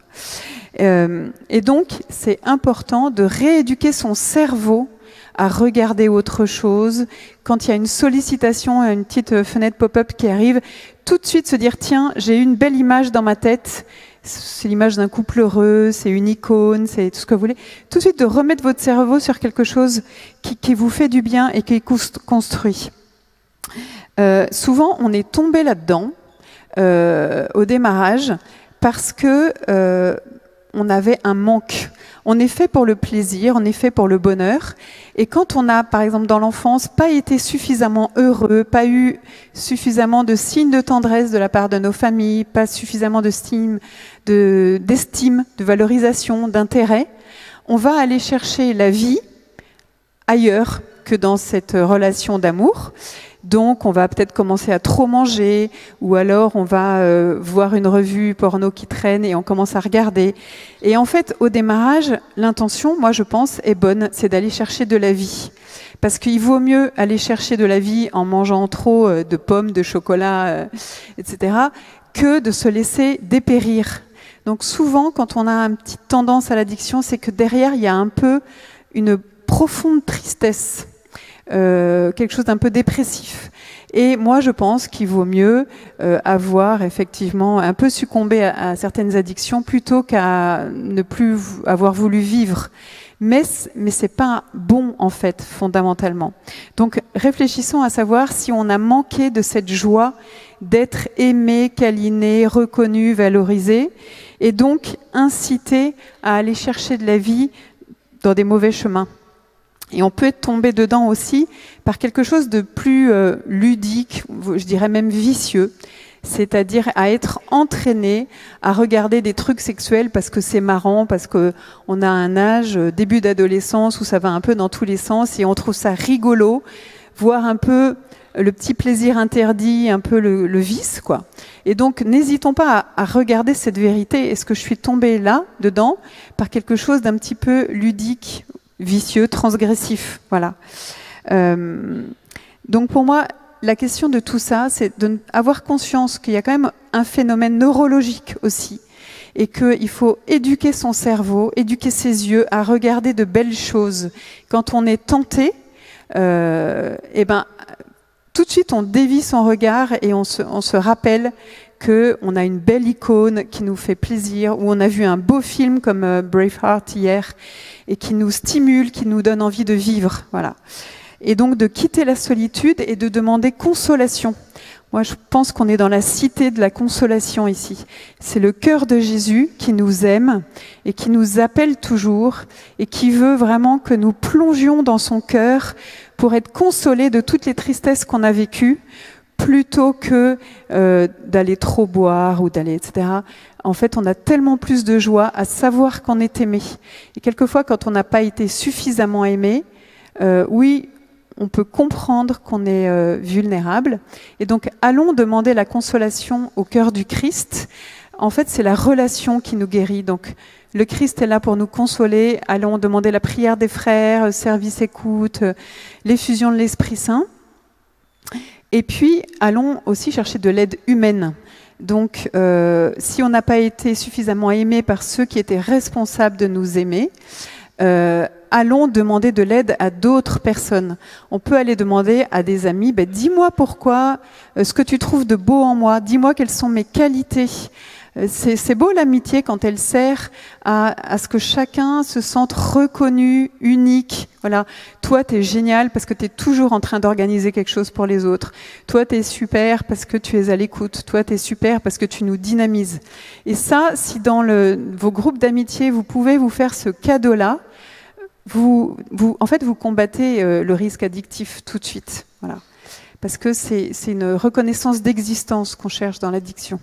Euh, et donc, c'est important de rééduquer son cerveau à regarder autre chose. Quand il y a une sollicitation, une petite fenêtre pop-up qui arrive, tout de suite se dire, tiens, j'ai une belle image dans ma tête, c'est l'image d'un couple heureux, c'est une icône, c'est tout ce que vous voulez. Tout de suite de remettre votre cerveau sur quelque chose qui, qui vous fait du bien et qui est construit. Euh, souvent, on est tombé là-dedans euh, au démarrage parce que euh, on avait un manque. On est fait pour le plaisir, on est fait pour le bonheur. Et quand on a, par exemple, dans l'enfance, pas été suffisamment heureux, pas eu suffisamment de signes de tendresse de la part de nos familles, pas suffisamment de stime, de, d'estime, de valorisation, d'intérêt, on va aller chercher la vie ailleurs que dans cette relation d'amour. Donc, on va peut-être commencer à trop manger, ou alors on va euh, voir une revue porno qui traîne et on commence à regarder. Et en fait, au démarrage, l'intention, moi je pense, est bonne, c'est d'aller chercher de la vie. Parce qu'il vaut mieux aller chercher de la vie en mangeant trop euh, de pommes, de chocolat, euh, et cetera, que de se laisser dépérir. Donc souvent, quand on a une petite tendance à l'addiction, c'est que derrière, il y a un peu une profonde tristesse. Euh, quelque chose d'un peu dépressif. Et moi, je pense qu'il vaut mieux euh, avoir effectivement un peu succombé à, à certaines addictions plutôt qu'à ne plus avoir voulu vivre. Mais, mais c'est pas bon, en fait, fondamentalement. Donc, réfléchissons à savoir si on a manqué de cette joie d'être aimé, câliné, reconnu, valorisé, et donc incité à aller chercher de la vie dans des mauvais chemins. Et on peut être tombé dedans aussi par quelque chose de plus euh, ludique, je dirais même vicieux, c'est-à-dire à être entraîné à regarder des trucs sexuels parce que c'est marrant, parce que on a un âge, euh, début d'adolescence, où ça va un peu dans tous les sens et on trouve ça rigolo, voire un peu le petit plaisir interdit, un peu le, le vice, quoi. Et donc, n'hésitons pas à, à regarder cette vérité. Est-ce que je suis tombée là, dedans, par quelque chose d'un petit peu ludique, vicieux, transgressif, voilà. Euh, donc pour moi, la question de tout ça, c'est d'avoir conscience qu'il y a quand même un phénomène neurologique aussi, et qu'il faut éduquer son cerveau, éduquer ses yeux à regarder de belles choses. Quand on est tenté, euh, eh ben, tout de suite on dévie son regard et on se, on se rappelle qu'on a une belle icône qui nous fait plaisir, ou on a vu un beau film comme euh, Braveheart hier, et qui nous stimule, qui nous donne envie de vivre. Voilà. Et donc de quitter la solitude et de demander consolation. Moi, je pense qu'on est dans la cité de la consolation ici. C'est le cœur de Jésus qui nous aime et qui nous appelle toujours et qui veut vraiment que nous plongions dans son cœur pour être consolés de toutes les tristesses qu'on a vécues, plutôt que euh, d'aller trop boire ou d'aller, et cetera. En fait, on a tellement plus de joie à savoir qu'on est aimé. Et quelquefois, quand on n'a pas été suffisamment aimé, euh, oui, on peut comprendre qu'on est euh, vulnérable. Et donc, allons demander la consolation au cœur du Christ. En fait, c'est la relation qui nous guérit. Donc, le Christ est là pour nous consoler. Allons demander la prière des frères, service écoute, l'effusion de l'Esprit Saint. Et puis, allons aussi chercher de l'aide humaine. Donc, euh, si on n'a pas été suffisamment aimé par ceux qui étaient responsables de nous aimer, euh, allons demander de l'aide à d'autres personnes. On peut aller demander à des amis, ben, dis-moi pourquoi, euh, ce que tu trouves de beau en moi, dis-moi quelles sont mes qualités. C'est, c'est beau l'amitié quand elle sert à, à ce que chacun se sente reconnu, unique. Voilà, toi t'es génial parce que t'es toujours en train d'organiser quelque chose pour les autres. Toi t'es super parce que tu es à l'écoute. Toi t'es super parce que tu nous dynamises. Et ça, si dans le, vos groupes d'amitié vous pouvez vous faire ce cadeau-là, vous, vous, en fait, vous combattez euh, le risque addictif tout de suite. Voilà, parce que c'est, c'est une reconnaissance d'existence qu'on cherche dans l'addiction.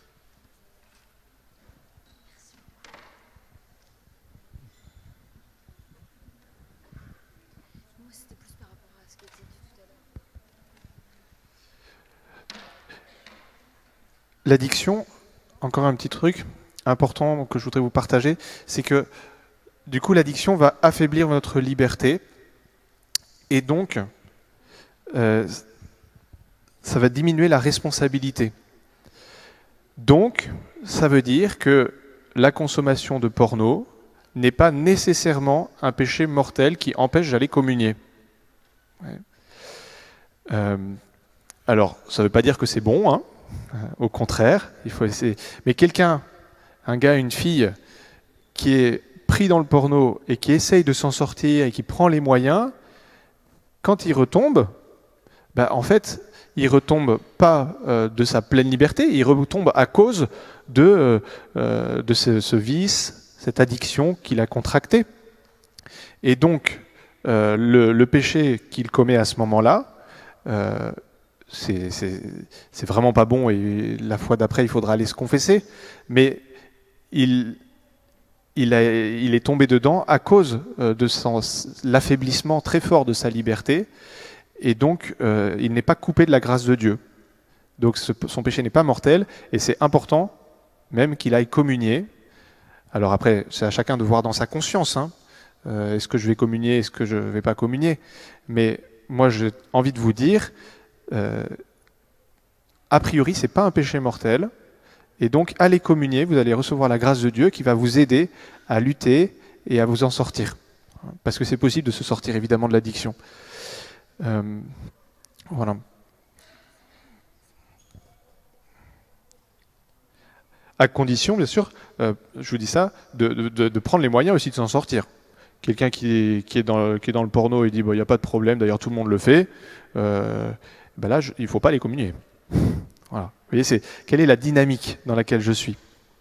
L'addiction, encore un petit truc important que je voudrais vous partager, c'est que du coup l'addiction va affaiblir notre liberté et donc euh, ça va diminuer la responsabilité. Donc ça veut dire que la consommation de porno n'est pas nécessairement un péché mortel qui empêche d'aller communier. Ouais. Euh, alors ça ne veut pas dire que c'est bon, hein. Au contraire, il faut essayer. Mais quelqu'un, un gars, une fille, qui est pris dans le porno et qui essaye de s'en sortir et qui prend les moyens, quand il retombe, bah, en fait, il retombe pas euh, de sa pleine liberté, il retombe à cause de, euh, de ce, ce vice, cette addiction qu'il a contractée. Et donc, euh, le, le péché qu'il commet à ce moment-là, euh, C'est, c'est, c'est vraiment pas bon et la fois d'après il faudra aller se confesser, mais il, il, a, il est tombé dedans à cause de son, l'affaiblissement très fort de sa liberté et donc euh, il n'est pas coupé de la grâce de Dieu. Donc ce, son péché n'est pas mortel et c'est important même qu'il aille communier. Alors après c'est à chacun de voir dans sa conscience, hein. euh, est-ce que je vais communier, est-ce que je ne vais pas communier, mais moi j'ai envie de vous dire Euh, a priori, ce n'est pas un péché mortel. Et donc, allez communier, vous allez recevoir la grâce de Dieu qui va vous aider à lutter et à vous en sortir. Parce que c'est possible de se sortir, évidemment, de l'addiction. Euh, voilà. À condition, bien sûr, euh, je vous dis ça, de, de, de prendre les moyens aussi de s'en sortir. Quelqu'un qui est, qui, est dans, qui est dans le porno et dit bon, « il n'y a pas de problème, d'ailleurs tout le monde le fait euh, », ben là, je, il ne faut pas les communier. Voilà. Vous voyez, c'est, quelle est la dynamique dans laquelle je suis?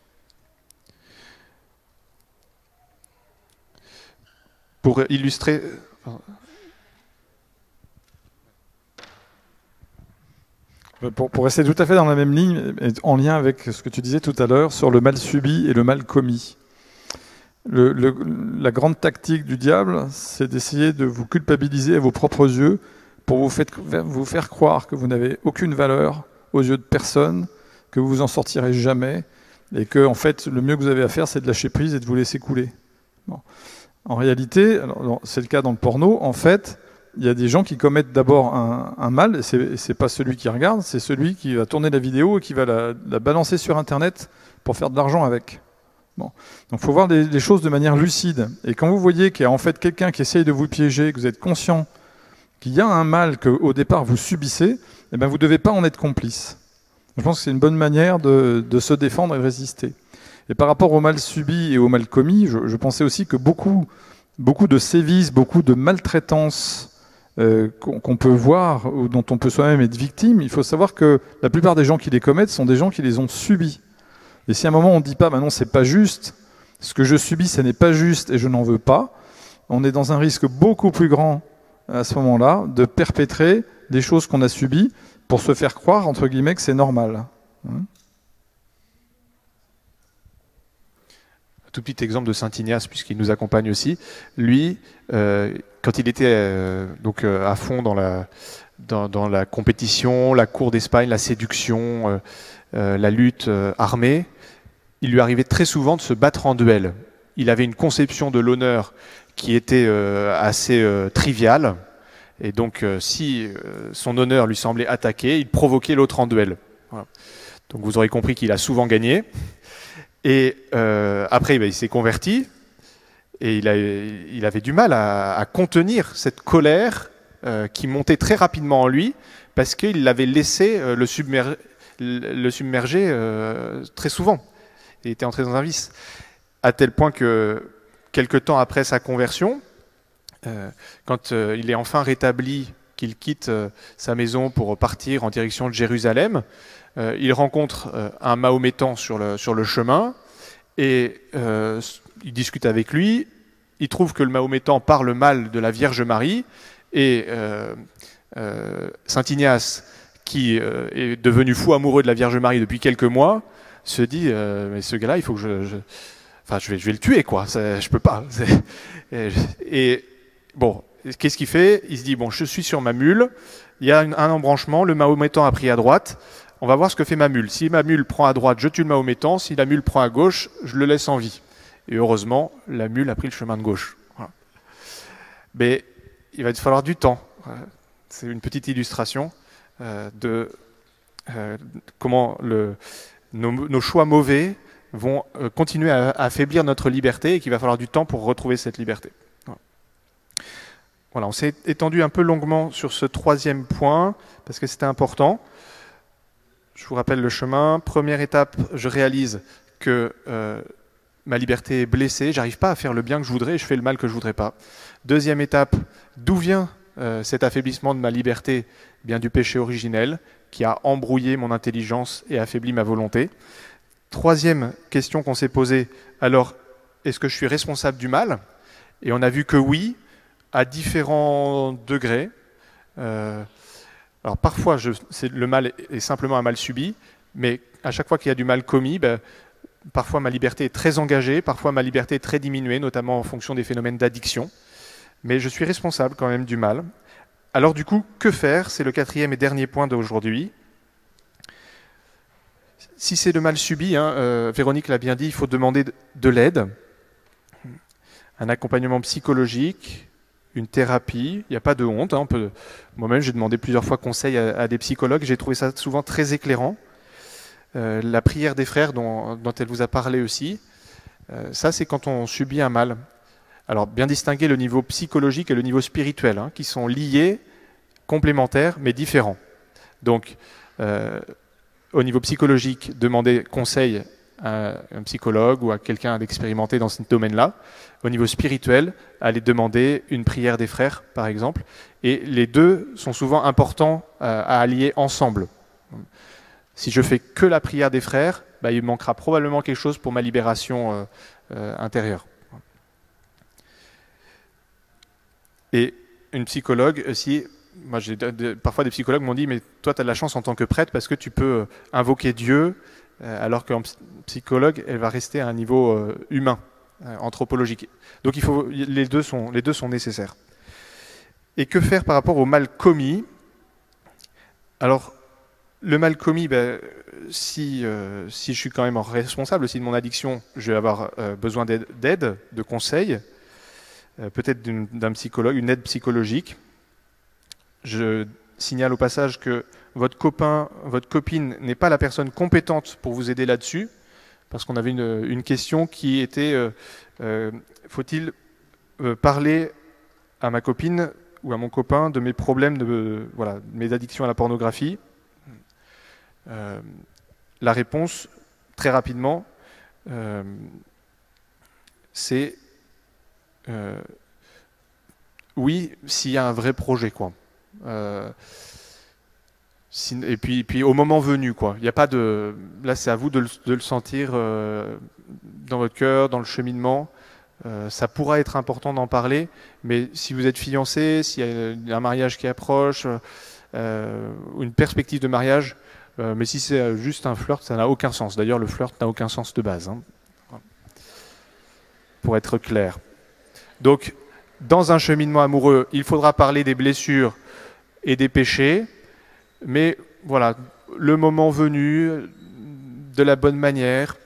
Pour illustrer... Pour, pour rester tout à fait dans la même ligne, en lien avec ce que tu disais tout à l'heure sur le mal subi et le mal commis. Le, le, la grande tactique du diable, c'est d'essayer de vous culpabiliser à vos propres yeux pour vous, fait, vous faire croire que vous n'avez aucune valeur aux yeux de personne, que vous vous en sortirez jamais, et que en fait, le mieux que vous avez à faire, c'est de lâcher prise et de vous laisser couler. Bon. En réalité, alors, c'est le cas dans le porno, en fait, il y a des gens qui commettent d'abord un, un mal, et c'est, et c'est pas celui qui regarde, c'est celui qui va tourner la vidéo et qui va la, la balancer sur Internet pour faire de l'argent avec. Bon. Donc il faut voir les, les choses de manière lucide. Et quand vous voyez qu'il y a en fait quelqu'un qui essaye de vous piéger, que vous êtes conscient qu'il y a un mal qu'au départ vous subissez, eh ben vous ne devez pas en être complice. Je pense que c'est une bonne manière de, de se défendre et de résister. Et par rapport au mal subi et au mal commis, je, je pensais aussi que beaucoup, beaucoup de sévices, beaucoup de maltraitances euh, qu'on, qu'on peut voir ou dont on peut soi-même être victime, il faut savoir que la plupart des gens qui les commettent sont des gens qui les ont subis. Et si à un moment on ne dit pas bah « non, c'est pas juste, ce que je subis, ce n'est pas juste et je n'en veux pas », on est dans un risque beaucoup plus grand à ce moment-là de perpétrer des choses qu'on a subies pour se faire croire, entre guillemets, que c'est normal. tout petit exemple de Saint Ignace, puisqu'il nous accompagne aussi. Lui, euh, quand il était euh, donc euh, à fond dans la, dans, dans la compétition, la cour d'Espagne, la séduction, euh, euh, la lutte euh, armée, il lui arrivait très souvent de se battre en duel. Il avait une conception de l'honneur qui était euh, assez euh, triviale, et donc euh, si euh, son honneur lui semblait attaqué, il provoquait l'autre en duel. Voilà. Donc vous aurez compris qu'il a souvent gagné. Et euh, après, ben, il s'est converti et il, a, il avait du mal à, à contenir cette colère euh, qui montait très rapidement en lui parce qu'il l'avait laissé euh, le, submer, le submerger euh, très souvent. Il était entré dans un vice. À tel point que, quelque temps après sa conversion, euh, quand euh, il est enfin rétabli, qu'il quitte euh, sa maison pour partir en direction de Jérusalem, Euh, il rencontre euh, un Mahométan sur le, sur le chemin et euh, il discute avec lui. Il trouve que le Mahométan parle mal de la Vierge Marie et euh, euh, Saint Ignace, qui euh, est devenu fou amoureux de la Vierge Marie depuis quelques mois, se dit euh, mais ce gars-là, il faut que je, je, enfin, je vais, je vais le tuer, quoi. C'est, je peux pas. Et, et bon, qu'est-ce qu'il fait? Il se dit bon, je suis sur ma mule. Il y a une, un embranchement. Le Mahométan a pris à droite. On va voir ce que fait ma mule. Si ma mule prend à droite, je tue le Mahométan. Si la mule prend à gauche, je le laisse en vie. Et heureusement, la mule a pris le chemin de gauche. Voilà. Mais il va falloir du temps. C'est une petite illustration euh, de euh, comment le, nos, nos choix mauvais vont euh, continuer à, à affaiblir notre liberté et qu'il va falloir du temps pour retrouver cette liberté. Voilà, voilà, on s'est étendu un peu longuement sur ce troisième point parce que c'était important. Je vous rappelle le chemin. Première étape, je réalise que euh, ma liberté est blessée, j'arrive pas à faire le bien que je voudrais et je fais le mal que je voudrais pas. Deuxième étape, d'où vient euh, cet affaiblissement de ma liberté? Eh bien du péché originel qui a embrouillé mon intelligence et affaibli ma volonté. Troisième question qu'on s'est posée, alors est-ce que je suis responsable du mal? Et on a vu que oui, à différents degrés. Euh, Alors parfois, je, c'est, le mal est simplement un mal subi, mais à chaque fois qu'il y a du mal commis, ben, parfois ma liberté est très engagée, parfois ma liberté est très diminuée, notamment en fonction des phénomènes d'addiction. Mais je suis responsable quand même du mal. Alors du coup, que faire? C'est le quatrième et dernier point d'aujourd'hui. Si c'est le mal subi, hein, euh, Véronique l'a bien dit, il faut demander de, de l'aide, un accompagnement psychologique, une thérapie, il n'y a pas de honte. Hein, on peut... Moi-même, j'ai demandé plusieurs fois conseil à, à des psychologues, j'ai trouvé ça souvent très éclairant. Euh, la prière des frères, dont, dont elle vous a parlé aussi, euh, ça c'est quand on subit un mal. Alors, bien distinguer le niveau psychologique et le niveau spirituel, hein, qui sont liés, complémentaires, mais différents. Donc, euh, au niveau psychologique, demander conseil à un psychologue ou à quelqu'un d'expérimenté dans ce domaine-là. Au niveau spirituel, aller demander une prière des frères, par exemple. Et les deux sont souvent importants à, à allier ensemble. Si je fais que la prière des frères, bah, il manquera probablement quelque chose pour ma libération euh, euh, intérieure. Et une psychologue aussi, moi j'ai de, de, parfois des psychologues m'ont dit mais toi tu as de la chance en tant que prêtre parce que tu peux invoquer Dieu, euh, alors qu'en psychologue elle va rester à un niveau euh, humain, euh, anthropologique. Donc il faut, les deux sont, les deux sont nécessaires. Et que faire par rapport au mal commis? Alors le mal commis, ben, si, euh, si je suis quand même responsable aussi de mon addiction, je vais avoir euh, besoin d'aide, d'aide, de conseils, euh, peut-être d'une, d'un psychologue, une aide psychologique. Je signale au passage que votre copain, votre copine n'est pas la personne compétente pour vous aider là-dessus, parce qu'on avait une, une question qui était euh, euh, faut-il euh, parler à ma copine ou à mon copain de mes problèmes, de voilà, mes addictions à la pornographie? Euh, la réponse, très rapidement, euh, c'est euh, oui, s'il y a un vrai projet, quoi. Euh, si, et puis, puis au moment venu, quoi. Il n'y a pas de. Là, c'est à vous de le, de le sentir euh, dans votre cœur, dans le cheminement. Euh, ça pourra être important d'en parler, mais si vous êtes fiancé, s'il y a un mariage qui approche, euh, une perspective de mariage. Euh, mais si c'est juste un flirt, ça n'a aucun sens. D'ailleurs, le flirt n'a aucun sens de base. Hein. pour être clair. Donc, dans un cheminement amoureux, il faudra parler des blessures et des péchés, mais voilà, le moment venu, de la bonne manière.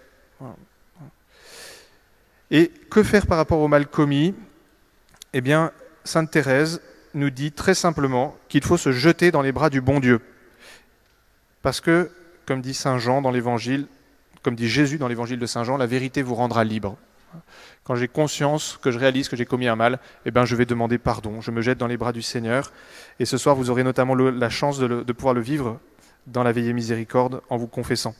Et que faire par rapport au mal commis? Eh bien, Sainte Thérèse nous dit très simplement qu'il faut se jeter dans les bras du bon Dieu. Parce que, comme dit Saint Jean dans l'Évangile, comme dit Jésus dans l'Évangile de Saint Jean, la vérité vous rendra libre. Quand j'ai conscience que je réalise que j'ai commis un mal, eh ben, je vais demander pardon, je me jette dans les bras du Seigneur. Et ce soir, vous aurez notamment le, la chance de, le, de pouvoir le vivre dans la veillée miséricorde en vous confessant.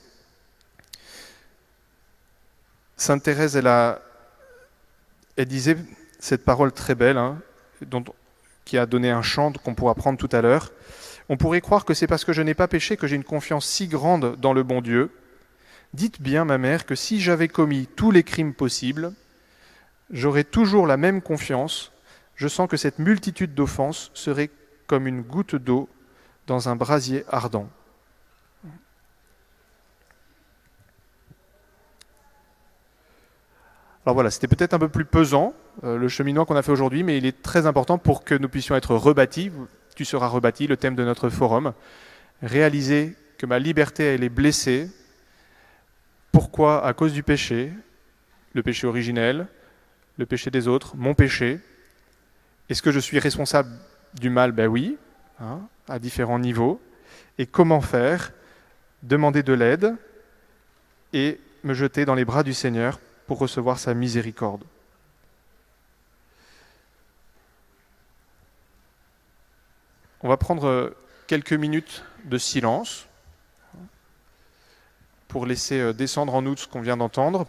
Sainte Thérèse, elle, a, elle disait cette parole très belle, hein, dont, qui a donné un chant qu'on pourra prendre tout à l'heure. On pourrait croire que c'est parce que je n'ai pas péché que j'ai une confiance si grande dans le bon Dieu. Dites bien, ma mère, que si j'avais commis tous les crimes possibles, j'aurais toujours la même confiance. Je sens que cette multitude d'offenses serait comme une goutte d'eau dans un brasier ardent. Alors voilà, c'était peut-être un peu plus pesant, euh, le cheminement qu'on a fait aujourd'hui, mais il est très important pour que nous puissions être rebâtis. Tu seras rebâti, le thème de notre forum. Réaliser que ma liberté, elle est blessée. Pourquoi? À cause du péché, le péché originel, le péché des autres, mon péché. Est-ce que je suis responsable du mal? Ben oui, hein, à différents niveaux. Et comment faire? Demander de l'aide et me jeter dans les bras du Seigneur pour recevoir sa miséricorde. On va prendre quelques minutes de silence pour laisser descendre en nous ce qu'on vient d'entendre.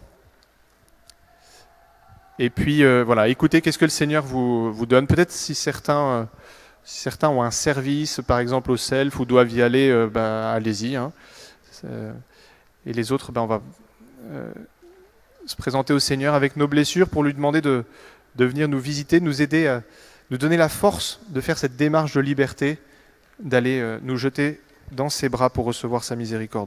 Et puis, euh, voilà, écoutez, qu'est-ce que le Seigneur vous, vous donne. Peut-être si certains, euh, si certains ont un service, par exemple au self, ou doivent y aller, euh, bah, allez-y. Hein. Et les autres, bah, on va euh, se présenter au Seigneur avec nos blessures pour lui demander de, de venir nous visiter, de nous aider, à nous donner la force de faire cette démarche de liberté, d'aller euh, nous jeter dans ses bras pour recevoir sa miséricorde.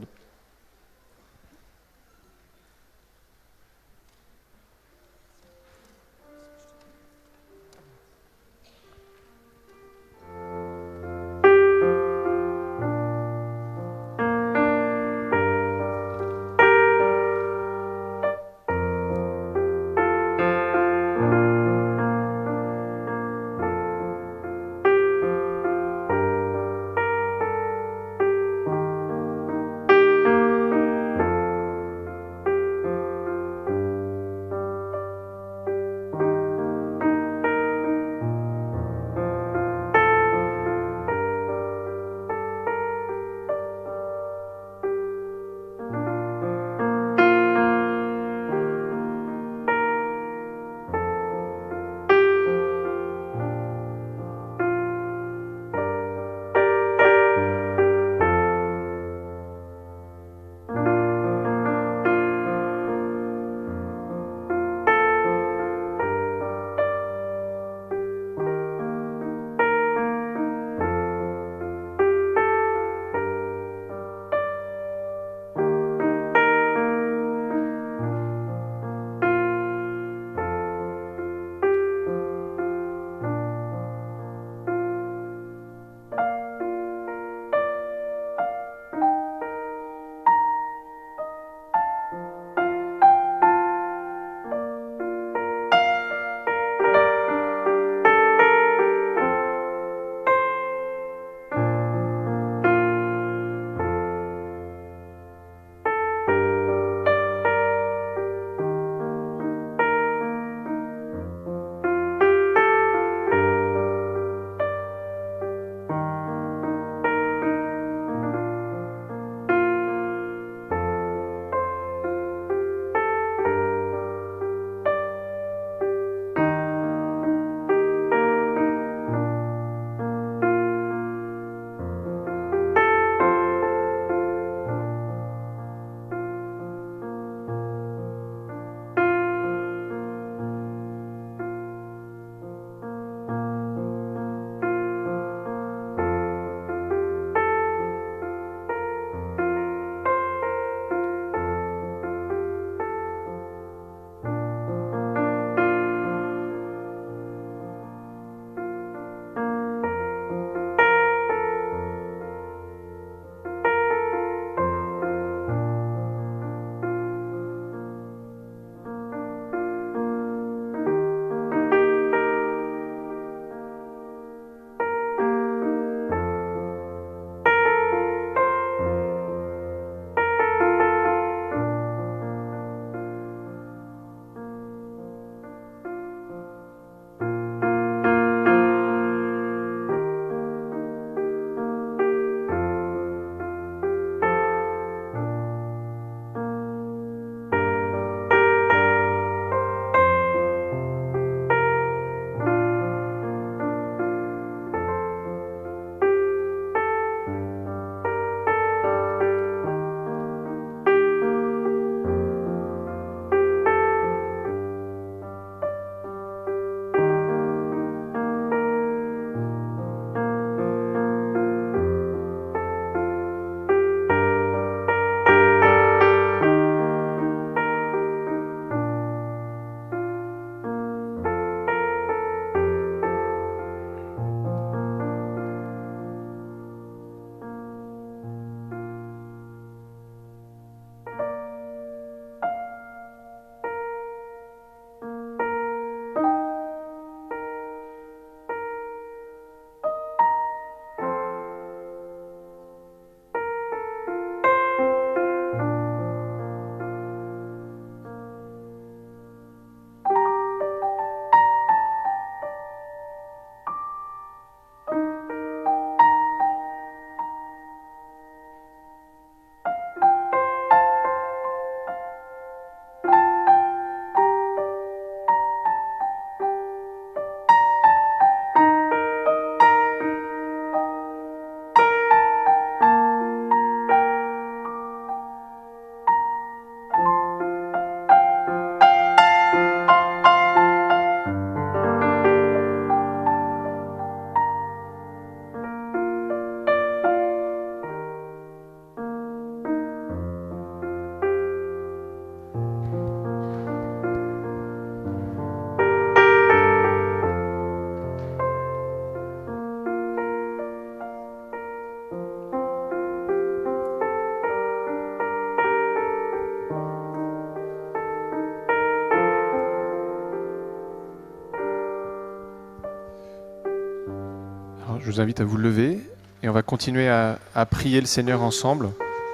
Alors, je vous invite à vous lever et on va continuer à, à prier le Seigneur ensemble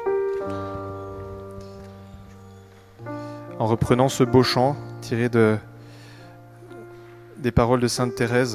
en reprenant ce beau chant tiré de, des paroles de Sainte Thérèse.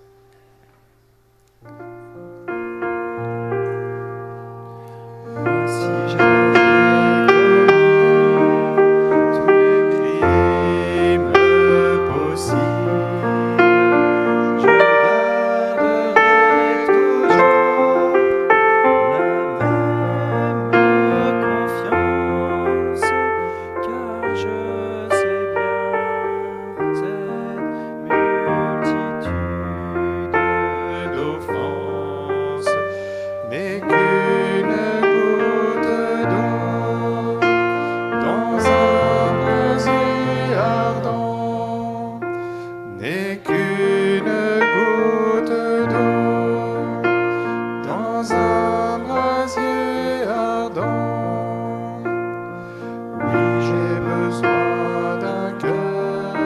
Si j'avais connu tous les crimes possibles, je garderais toujours la même confiance, car je sais bien cette multitude d'offenses n'est qu'une goutte d'eau dans un brasier ardent, n'est qu'une goutte d'eau dans un brasier ardent. Oui, j'ai besoin d'un cœur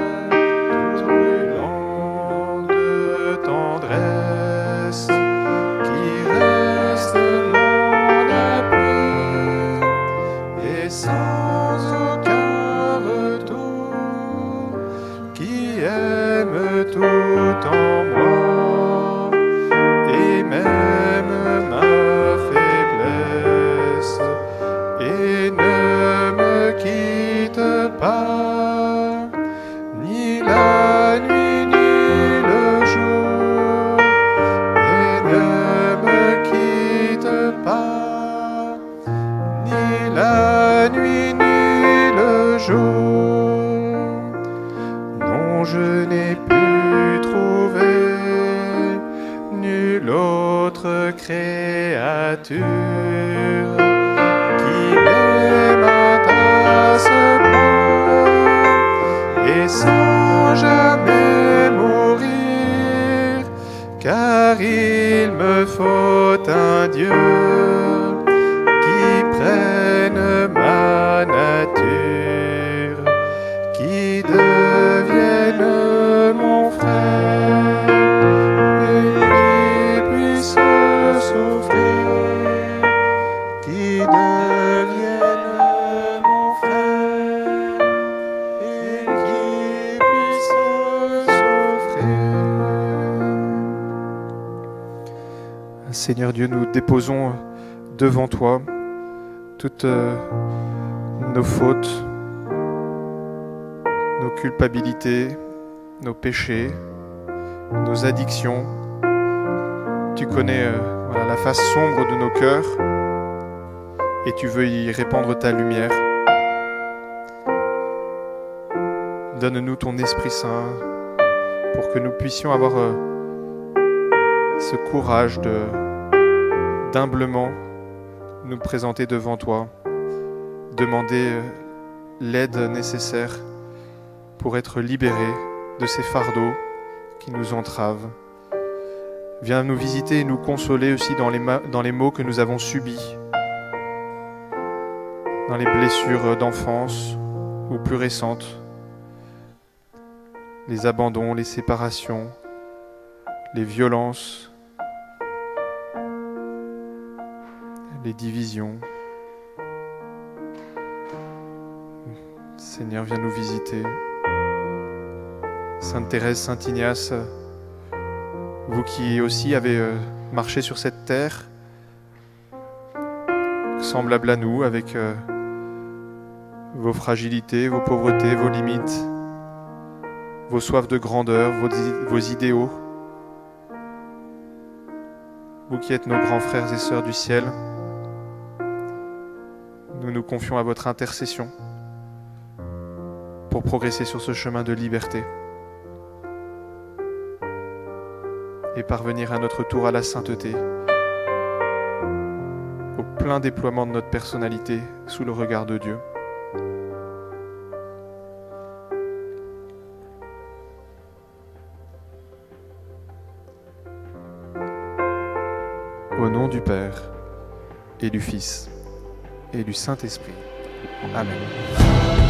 brûlant de tendresse qui reste mon appui et sans aucun retour, qui aime tout en moi et même ma faiblesse et ne me quitte pas ni la nuit ni le jour et ne me quitte pas ni la nuit ni le jour. Non, je n'ai pu trouver nulle autre créature qui m'aime à ce point et sans jamais mourir, car il me faut un Dieu qui prenne ma nature, qui devienne mon frère et qui puisse souffrir, qui devienne mon frère et qui puisse souffrir. Seigneur Dieu, nous déposons devant toi toutes euh, nos fautes, nos culpabilités, nos péchés, nos addictions. Tu connais euh, voilà, la face sombre de nos cœurs et tu veux y répandre ta lumière. Donne-nous ton Esprit Saint pour que nous puissions avoir euh, ce courage de d'humblement nous présenter devant toi, demander euh, l'aide nécessaire pour être libérés de ces fardeaux qui nous entravent. Viens nous visiter et nous consoler aussi dans les, ma- dans les maux que nous avons subis, dans les blessures d'enfance ou plus récentes, les abandons, les séparations, les violences, les divisions. Seigneur, viens nous visiter. Sainte Thérèse, Saint Ignace, vous qui aussi avez euh, marché sur cette terre, semblable à nous, avec euh, vos fragilités, vos pauvretés, vos limites, vos soifs de grandeur, vos, vos idéaux. Vous qui êtes nos grands frères et sœurs du ciel, nous nous confions à votre intercession pour progresser sur ce chemin de liberté et parvenir à notre tour à la sainteté, au plein déploiement de notre personnalité sous le regard de Dieu. Au nom du Père et du Fils et du Saint-Esprit. Amen.